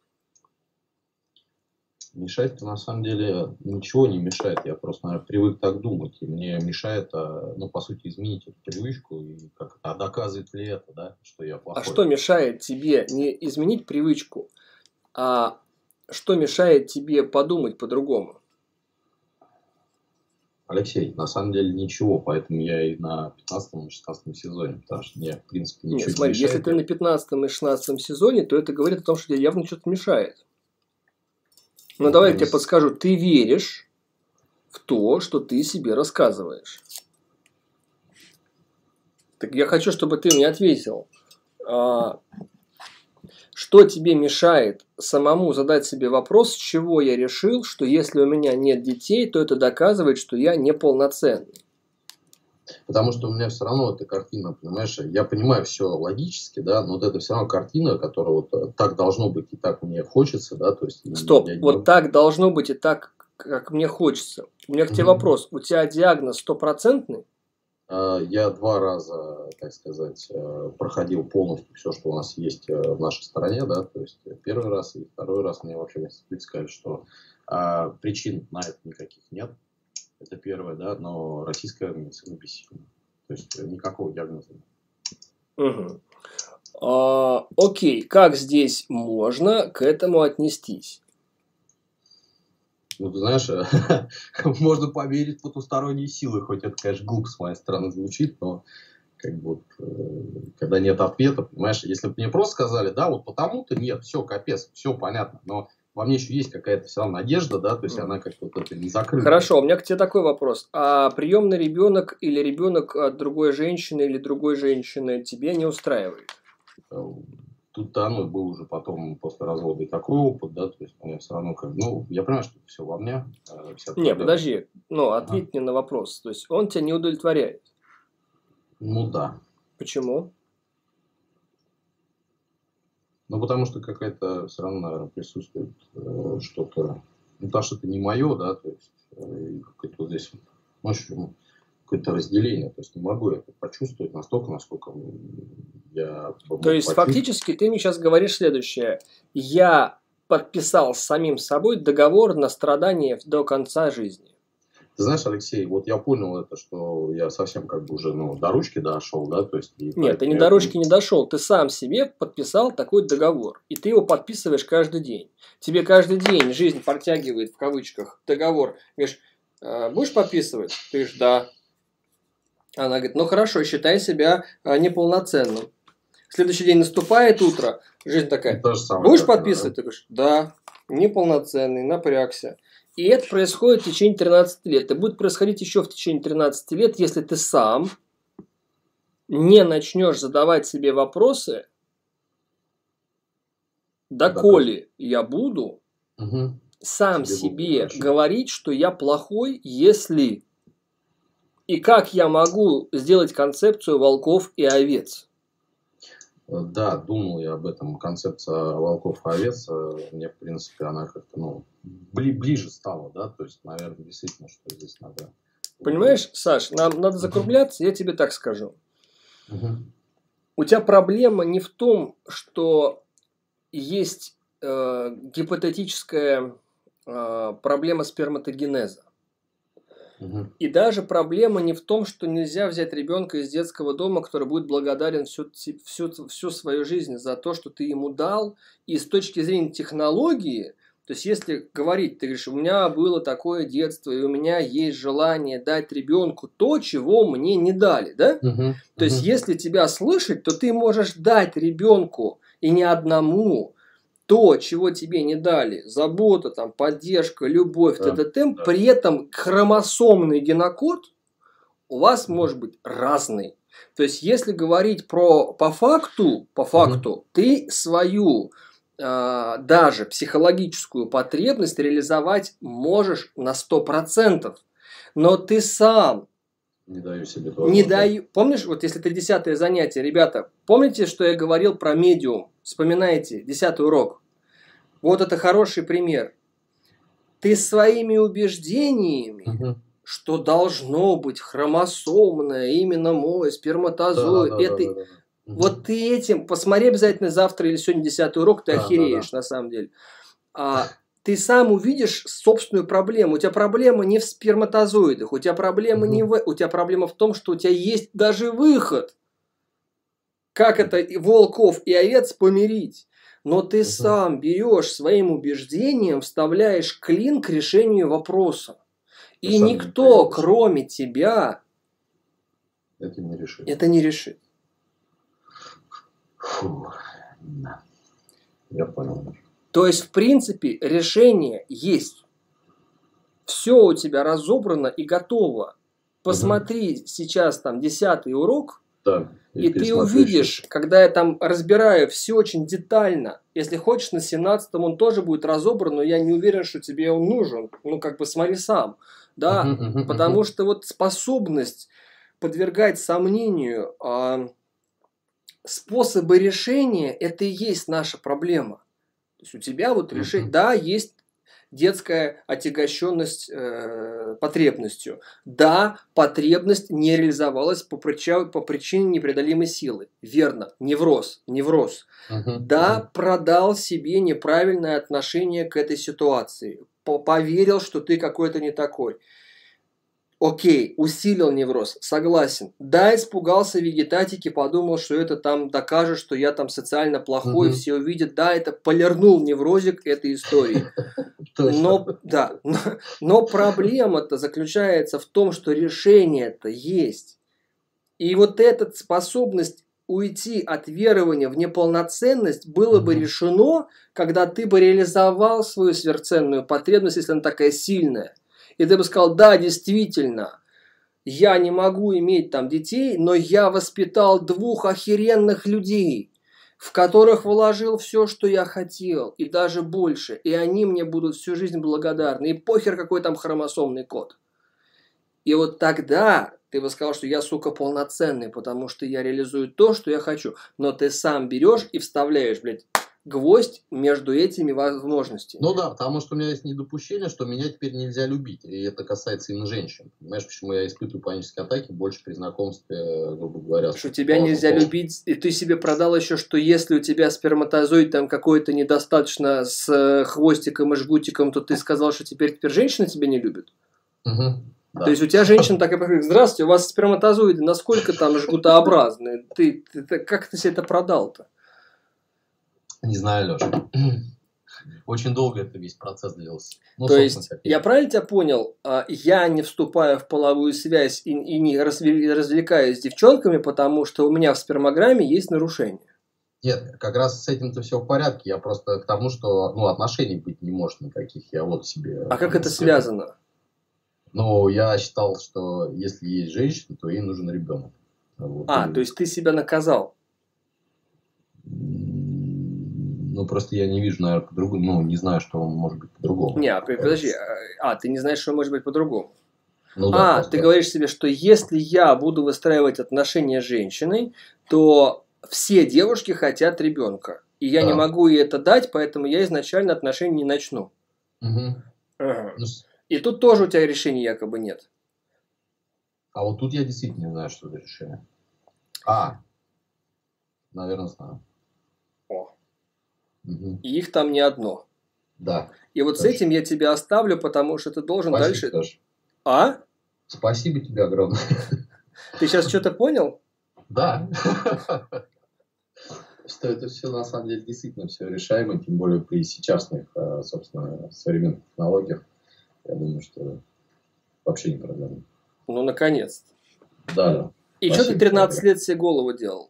[SPEAKER 3] Мешает на самом деле ничего не мешает. Я просто, наверное, привык так думать. И мне мешает, а, ну, по сути, изменить эту привычку. И как это, а доказывает ли это, да, что я
[SPEAKER 2] А
[SPEAKER 3] плохой?
[SPEAKER 2] что мешает тебе не изменить привычку, а что мешает тебе подумать по-другому?
[SPEAKER 3] Алексей, на самом деле ничего, поэтому я и на пятнадцатом и шестнадцатом сезоне, потому что мне, в принципе, ничего
[SPEAKER 2] Нет,
[SPEAKER 3] не
[SPEAKER 2] смотри, если
[SPEAKER 3] мешает.
[SPEAKER 2] ты на пятнадцатом и шестнадцатом сезоне, то это говорит о том, что тебе явно что-то мешает. Но
[SPEAKER 3] Ну,
[SPEAKER 2] давай я
[SPEAKER 3] прям
[SPEAKER 2] тебе
[SPEAKER 3] с-
[SPEAKER 2] подскажу. Ты веришь в то, что ты себе рассказываешь. Так я хочу, чтобы ты мне ответил. а, Что тебе мешает самому задать себе вопрос, с чего я решил, что если у меня нет детей, то это доказывает, что я неполноценный?
[SPEAKER 3] Потому что у меня все равно эта картина, понимаешь, я понимаю все логически, да, но вот это все равно картина, которая вот э, так должно быть и так мне хочется, да, то есть
[SPEAKER 2] Стоп,
[SPEAKER 3] я не
[SPEAKER 2] вот
[SPEAKER 3] могу.
[SPEAKER 2] так должно быть и так, как мне хочется. У меня к тебе
[SPEAKER 3] Мгм.
[SPEAKER 2] вопрос. У тебя диагноз стопроцентный?
[SPEAKER 3] А, Я два раза, так сказать, э, проходил полностью все, что у нас есть э, в нашей стране, да, то есть э, первый раз и второй раз мне вообще медсестры сказали, что а, причин на это никаких нет, это первое, да, но российская медицина бессильна, то есть э, никакого диагноза нет.
[SPEAKER 2] Угу. А, окей, как здесь можно к этому отнестись?
[SPEAKER 3] Ну, ты знаешь, можно поверить в потусторонние силы, хоть это, конечно, глупо с моей стороны звучит, но как бы вот, э, когда нет ответа, понимаешь, если бы мне просто сказали, да, вот потому-то нет, все, капец, все понятно, но во мне еще есть какая-то вся равно надежда, да, то есть она как-то вот это не закрыта.
[SPEAKER 2] Хорошо, у меня к тебе такой вопрос. А приемный ребенок или ребенок от другой женщины или другой женщины тебе не устраивает?
[SPEAKER 3] Тут да, ну, был уже потом после развода и такой опыт, да, то есть у меня все равно как, ну, я понимаю, что это все во мне. э, вся
[SPEAKER 2] Не,
[SPEAKER 3] проблема.
[SPEAKER 2] подожди, ну, ответь мне на вопрос. То есть он тебя не удовлетворяет.
[SPEAKER 3] Ну да.
[SPEAKER 2] Почему?
[SPEAKER 3] Ну, потому что какая-то все равно, наверное, присутствует э, что-то, ну, потому что это не мое, да, то есть э, и какое-то вот здесь вот, ну, ощущение, какое-то разделение, то есть не могу это почувствовать настолько, насколько м, я бы мог
[SPEAKER 2] То есть
[SPEAKER 3] почувствовать.
[SPEAKER 2] фактически ты мне сейчас говоришь следующее. Я подписал с самим собой договор на страдания до конца жизни.
[SPEAKER 3] Ты знаешь, Алексей, вот я понял это, что я совсем как бы уже, ну, до ручки дошел, да, то есть... и
[SPEAKER 2] Нет, ты
[SPEAKER 3] поэтому
[SPEAKER 2] не
[SPEAKER 3] я
[SPEAKER 2] до
[SPEAKER 3] это-
[SPEAKER 2] ручки не дошел. Ты сам себе подписал такой договор. И ты его подписываешь каждый день. Тебе каждый день жизнь протягивает, в кавычках, договор. Говоришь, «Э, будешь подписывать? Ты говоришь, да. Она говорит, ну хорошо, считай себя э, неполноценным. Следующий день наступает утро. Жизнь такая,
[SPEAKER 3] То же самое,
[SPEAKER 2] будешь
[SPEAKER 3] да,
[SPEAKER 2] подписывать? Ты говоришь, да. Неполноценный, напрягся. И это происходит в течение тринадцати лет. И будет происходить еще в течение тринадцати лет, если ты сам не начнешь задавать себе вопросы, доколе я буду
[SPEAKER 3] Мгм.
[SPEAKER 2] сам
[SPEAKER 3] Себе
[SPEAKER 2] себе
[SPEAKER 3] голову морочить.
[SPEAKER 2] говорить, что я плохой, если... И как я могу сделать концепцию волков и овец?
[SPEAKER 3] Э, Да, думал я об этом. Концепция волков и овец, э, мне, в принципе, она как-то, ну, бли- ближе стала, да, то есть, наверное, действительно, что здесь надо...
[SPEAKER 2] Понимаешь, Саш, нам надо закругляться, я тебе так скажу.
[SPEAKER 3] Мгм.
[SPEAKER 2] У тебя проблема не в том, что есть э, гипотетическая э, проблема сперматогенеза.
[SPEAKER 3] Мгм.
[SPEAKER 2] И даже проблема не в том, что нельзя взять ребенка из детского дома, который будет благодарен всю, всю, всю свою жизнь за то, что ты ему дал. И с точки зрения технологии, то есть если говорить, ты говоришь, у меня было такое детство, и у меня есть желание дать ребенку то, чего мне не дали, да?
[SPEAKER 3] Мгм.
[SPEAKER 2] То есть
[SPEAKER 3] Мгм.
[SPEAKER 2] если тебя слышать, то ты можешь дать ребенку и не одному то, чего тебе не дали, забота, там, поддержка, любовь,
[SPEAKER 3] Да,
[SPEAKER 2] т.д.
[SPEAKER 3] да.
[SPEAKER 2] При этом хромосомный генокод у вас
[SPEAKER 3] Мгм.
[SPEAKER 2] может быть разный. То есть, если говорить про по факту, по факту, ты свою а, даже психологическую потребность реализовать можешь на сто процентов. Но ты сам
[SPEAKER 3] Не даю себе
[SPEAKER 2] не
[SPEAKER 3] возможность.
[SPEAKER 2] даю. Помнишь, вот если тридцатое занятие, ребята, помните, что я говорил про медиум? Вспоминайте, десятый урок. Вот это хороший пример. Ты своими убеждениями,
[SPEAKER 3] Мгм.
[SPEAKER 2] что должно быть хромосомное, именно мой сперматозоид,
[SPEAKER 3] Да-да-да-да-да-да.
[SPEAKER 2] это...
[SPEAKER 3] Мгм.
[SPEAKER 2] Вот ты этим, посмотри обязательно завтра или сегодня десятый урок, ты
[SPEAKER 3] Да, да,
[SPEAKER 2] охереешь на самом деле. А ты сам увидишь собственную проблему. У тебя проблема не в сперматозоидах, у тебя проблема не
[SPEAKER 3] Мгм.
[SPEAKER 2] в... У тебя проблема в том, что у тебя есть даже выход. Как это и волков и овец помирить? Но ты
[SPEAKER 3] Мгм.
[SPEAKER 2] сам берешь своим убеждением, вставляешь клин к решению вопроса.
[SPEAKER 3] Ты
[SPEAKER 2] И
[SPEAKER 3] сам не
[SPEAKER 2] никто,
[SPEAKER 3] поймешь.
[SPEAKER 2] кроме тебя,
[SPEAKER 3] Это не решит.
[SPEAKER 2] это не решит.
[SPEAKER 3] Фу. Да. Я понял.
[SPEAKER 2] То есть, в принципе, решение есть. Все у тебя разобрано и готово. Посмотри сейчас там десятый урок,
[SPEAKER 3] Да.
[SPEAKER 2] и ты
[SPEAKER 3] пересмотрю
[SPEAKER 2] увидишь,
[SPEAKER 3] ещё.
[SPEAKER 2] когда я там разбираю все очень детально. Если хочешь, на семнадцатом он тоже будет разобран, но я не уверен, что тебе он нужен. Ну, как бы смотри сам. Да,
[SPEAKER 3] Мгм, мгм,
[SPEAKER 2] потому
[SPEAKER 3] мгм.
[SPEAKER 2] что вот способность подвергать сомнению а, способы решения, это и есть наша проблема. То есть у тебя вот решение, да, есть детская отягощенность э, потребностью. Да, потребность не реализовалась по, прича, по причине непреодолимой силы. Верно, невроз, невроз.
[SPEAKER 3] Uh-huh.
[SPEAKER 2] Да, продал себе неправильное отношение к этой ситуации. Поверил, что ты какой-то не такой. Окей, усилил невроз, согласен. Да, испугался вегетатики, подумал, что это там докажет, что я там социально плохой, uh-huh. все увидят. Да, это полирнул неврозик этой истории. Но, да, но, но проблема-то заключается в том, что решение-то есть. И вот эта способность уйти от верования в неполноценность было бы решено, когда ты бы реализовал свою сверхценную потребность, если она такая сильная. И ты бы сказал, да, действительно, я не могу иметь там детей, но я воспитал двух охеренных людей, в которых вложил все, что я хотел, и даже больше. И они мне будут всю жизнь благодарны. И похер, какой там хромосомный код. И вот тогда ты бы сказал, что я, сука, полноценный, потому что я реализую то, что я хочу. Но ты сам берешь и вставляешь, блядь, гвоздь между этими возможностями.
[SPEAKER 3] Ну да, потому что у меня есть недопущение, что меня теперь нельзя любить. И это касается именно женщин. Понимаешь, почему я испытываю панические атаки больше при знакомстве, грубо говоря.
[SPEAKER 2] Что тебя нельзя полом. любить, и ты себе продал еще, что если у тебя сперматозоид там какой-то недостаточно с хвостиком и жгутиком, то ты сказал, что теперь, теперь женщина тебя не любит?
[SPEAKER 3] Угу. Да.
[SPEAKER 2] То есть у тебя женщина такая говорит, здравствуйте, у вас сперматозоиды насколько там жгутообразные? Ты, ты, ты, как ты себе это продал-то?
[SPEAKER 3] Не знаю, Леша. Очень долго это весь процесс длился. Ну,
[SPEAKER 2] То есть, я правильно тебя понял, я не вступаю в половую связь и, и не развлекаюсь с девчонками, потому что у меня в спермограмме есть нарушение?
[SPEAKER 3] Нет, как раз с этим-то все в порядке. Я просто к тому, что ну, отношений быть не может никаких. Я вот себе...
[SPEAKER 2] А как это связано?
[SPEAKER 3] Ну, я считал, что если есть женщина, то ей нужен ребенок. Вот.
[SPEAKER 2] А, и... то есть ты себя наказал?
[SPEAKER 3] Ну, просто я не вижу, наверное, по-другому. Ну, не знаю, что может быть по-другому.
[SPEAKER 2] Не, подожди. А, ты не знаешь, что может быть по-другому?
[SPEAKER 3] Ну, да,
[SPEAKER 2] а,
[SPEAKER 3] просто...
[SPEAKER 2] ты говоришь себе, что если я буду выстраивать отношения с женщиной, то все девушки хотят ребенка. И я да. не могу ей это дать, поэтому я изначально отношения не начну.
[SPEAKER 3] Угу.
[SPEAKER 2] Ага.
[SPEAKER 3] Ну,
[SPEAKER 2] И тут тоже у тебя решения якобы нет.
[SPEAKER 3] А вот тут я действительно не знаю, что это решение. А, наверное, знаю.
[SPEAKER 2] О.
[SPEAKER 3] Угу.
[SPEAKER 2] И их там не одно.
[SPEAKER 3] Да.
[SPEAKER 2] И вот
[SPEAKER 3] точно.
[SPEAKER 2] с этим я тебя оставлю, потому что ты должен
[SPEAKER 3] Спасибо,
[SPEAKER 2] дальше...
[SPEAKER 3] Саша.
[SPEAKER 2] А?
[SPEAKER 3] Спасибо тебе огромное.
[SPEAKER 2] Ты сейчас что-то понял?
[SPEAKER 3] Да. Что это все на самом деле действительно все решаемо, тем более при сейчасных, собственно, современных технологиях. Я думаю, что вообще не проблема.
[SPEAKER 2] Ну, наконец-то.
[SPEAKER 3] Да, да.
[SPEAKER 2] И что ты тринадцать лет себе голову делал?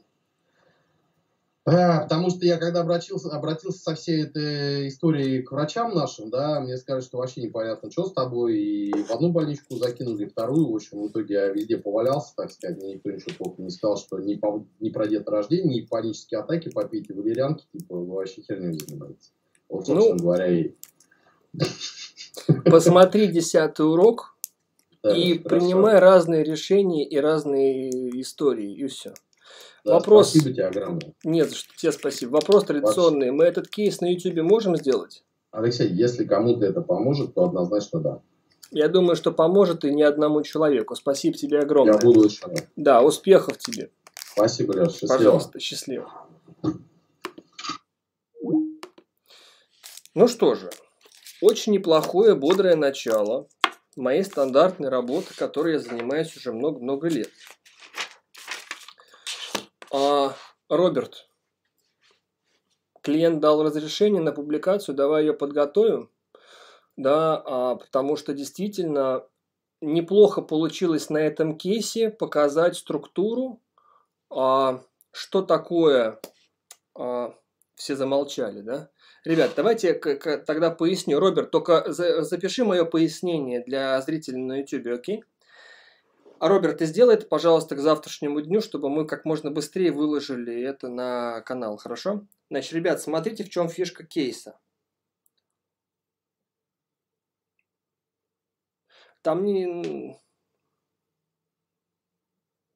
[SPEAKER 3] А, потому что я когда обратился, обратился со всей этой историей к врачам нашим, да, мне сказали, что вообще непонятно, что с тобой, и в одну больничку закинули, и вторую, в общем, в итоге я везде повалялся, так сказать, мне никто ничего толком не сказал, что ни, по, ни про деторождение, ни панические атаки попейте валерьянки, типа, вы вообще херней занимаетесь. Вот, собственно ну, говоря, и...
[SPEAKER 2] Посмотри десятый урок да, и принимай разные решения и разные истории, и все.
[SPEAKER 3] Да,
[SPEAKER 2] Вопрос...
[SPEAKER 3] Спасибо тебе огромное.
[SPEAKER 2] Нет, тебе спасибо. Вопрос традиционный. Мы этот кейс на YouTube можем сделать?
[SPEAKER 3] Алексей, если кому-то это поможет, то однозначно да.
[SPEAKER 2] Я думаю, что поможет и не одному человеку. Спасибо тебе огромное.
[SPEAKER 3] Я буду очень рад.
[SPEAKER 2] Да, успехов тебе.
[SPEAKER 3] Спасибо, Леш. Счастливо.
[SPEAKER 2] Пожалуйста, счастливо. Ну что же, очень неплохое, бодрое начало моей стандартной работы, которой я занимаюсь уже много-много лет. А, Роберт, клиент дал разрешение на публикацию, давай ее подготовим. Да, а, потому что действительно неплохо получилось на этом кейсе показать структуру, а, что такое, а, все замолчали, да? Ребят, давайте я тогда поясню. Роберт, только за, запиши мое пояснение для зрителей на YouTube, окей? А Роберт, ты сделай это, пожалуйста, к завтрашнему дню, чтобы мы как можно быстрее выложили это на канал, хорошо? Значит, ребят, смотрите, в чем фишка кейса. Там не...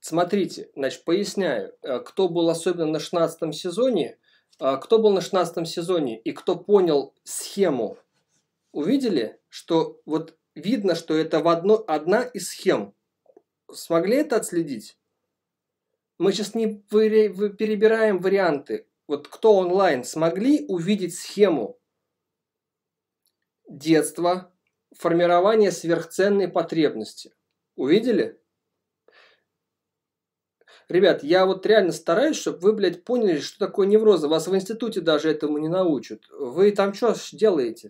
[SPEAKER 2] Смотрите, значит, поясняю, кто был особенно на шестнадцатом сезоне, кто был на шестнадцатом сезоне и кто понял схему, увидели, что вот видно, что это в одно, одна из схем. Смогли это отследить? Мы сейчас не перебираем варианты. Вот кто онлайн смогли увидеть схему детства, формирования сверхценной потребности? Увидели? Ребят, я вот реально стараюсь, чтобы вы, блядь, поняли, что такое неврозы. Вас в институте даже этому не научат. Вы там что делаете?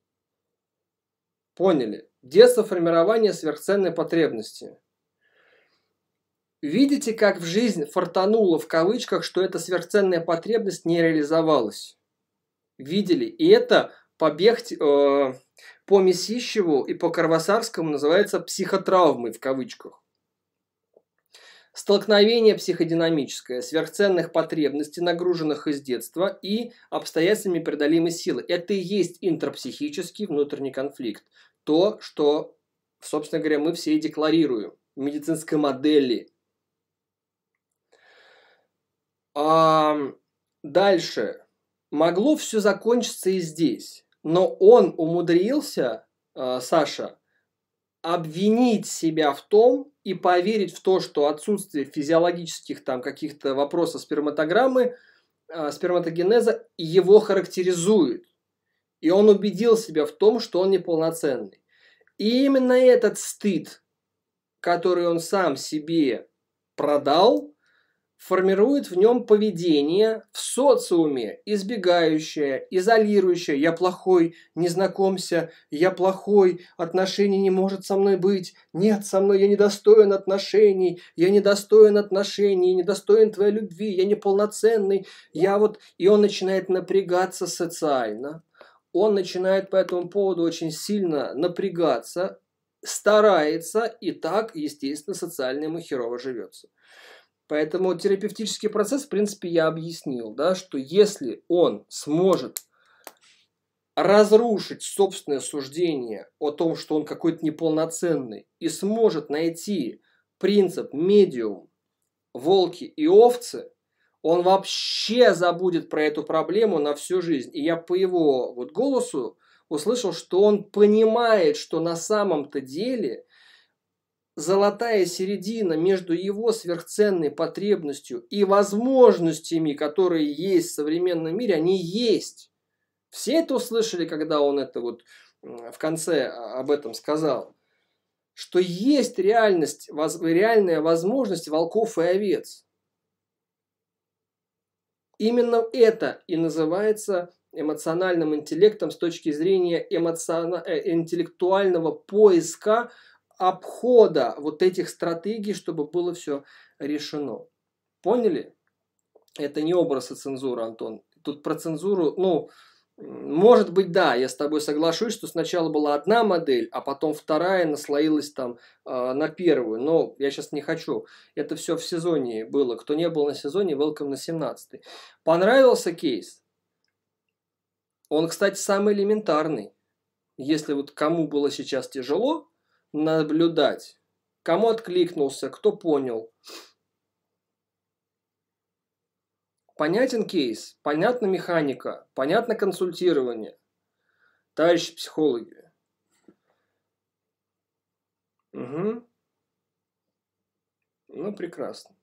[SPEAKER 2] Поняли? Детство, формирование сверхценной потребности. Видите, как в жизнь фартануло в кавычках, что эта сверхценная потребность не реализовалась? Видели? И это побег э, по Месищеву и по Кровосарскому называется психотравмой в кавычках. Столкновение психодинамическое, сверхценных потребностей, нагруженных из детства, и обстоятельствами преодолимой силы. Это и есть интрапсихический внутренний конфликт. То, что, собственно говоря, мы все и декларируем в медицинской модели. А дальше. Могло все закончиться и здесь. Но он умудрился, Саша, обвинить себя в том и поверить в то, что отсутствие физиологических там каких-то вопросов сперматограммы, э, сперматогенеза его характеризует. И он убедил себя в том, что он неполноценный. И именно этот стыд, который он сам себе продал, формирует в нем поведение в социуме, избегающее, изолирующее. Я плохой, не знакомься, я плохой, отношений не может со мной быть. Нет, со мной я недостоин отношений, я недостоин отношений, я недостоин твоей любви, я неполноценный. Я вот... И он начинает напрягаться социально. Он начинает по этому поводу очень сильно напрягаться, старается, и так, естественно, социально ему херово живется. Поэтому терапевтический процесс, в принципе, я объяснил, да, что если он сможет разрушить собственное суждение о том, что он какой-то неполноценный, и сможет найти принцип медиум, волки и овцы, он вообще забудет про эту проблему на всю жизнь. И я по его вот голосу услышал, что он понимает, что на самом-то деле золотая середина между его сверхценной потребностью и возможностями, которые есть в современном мире, они есть. Все это услышали, когда он это вот в конце об этом сказал, что есть реальность, реальная возможность волков и овец. Именно это и называется эмоциональным интеллектом с точки зрения эмоциона... интеллектуального поиска, обхода вот этих стратегий, чтобы было все решено. Поняли? Это не образ и цензура, Антон. Тут про цензуру, ну, может быть, да, я с тобой соглашусь, что сначала была одна модель, а потом вторая наслоилась там э, на первую. Но я сейчас не хочу. Это все в сезоне было. Кто не был на сезоне, welcome на семнадцатый. Понравился кейс? Он, кстати, самый элементарный. Если вот кому было сейчас тяжело наблюдать, кому откликнулся, кто понял. Понятен кейс, понятна механика, понятно консультирование. Товарищи психологи. Угу. Ну, прекрасно.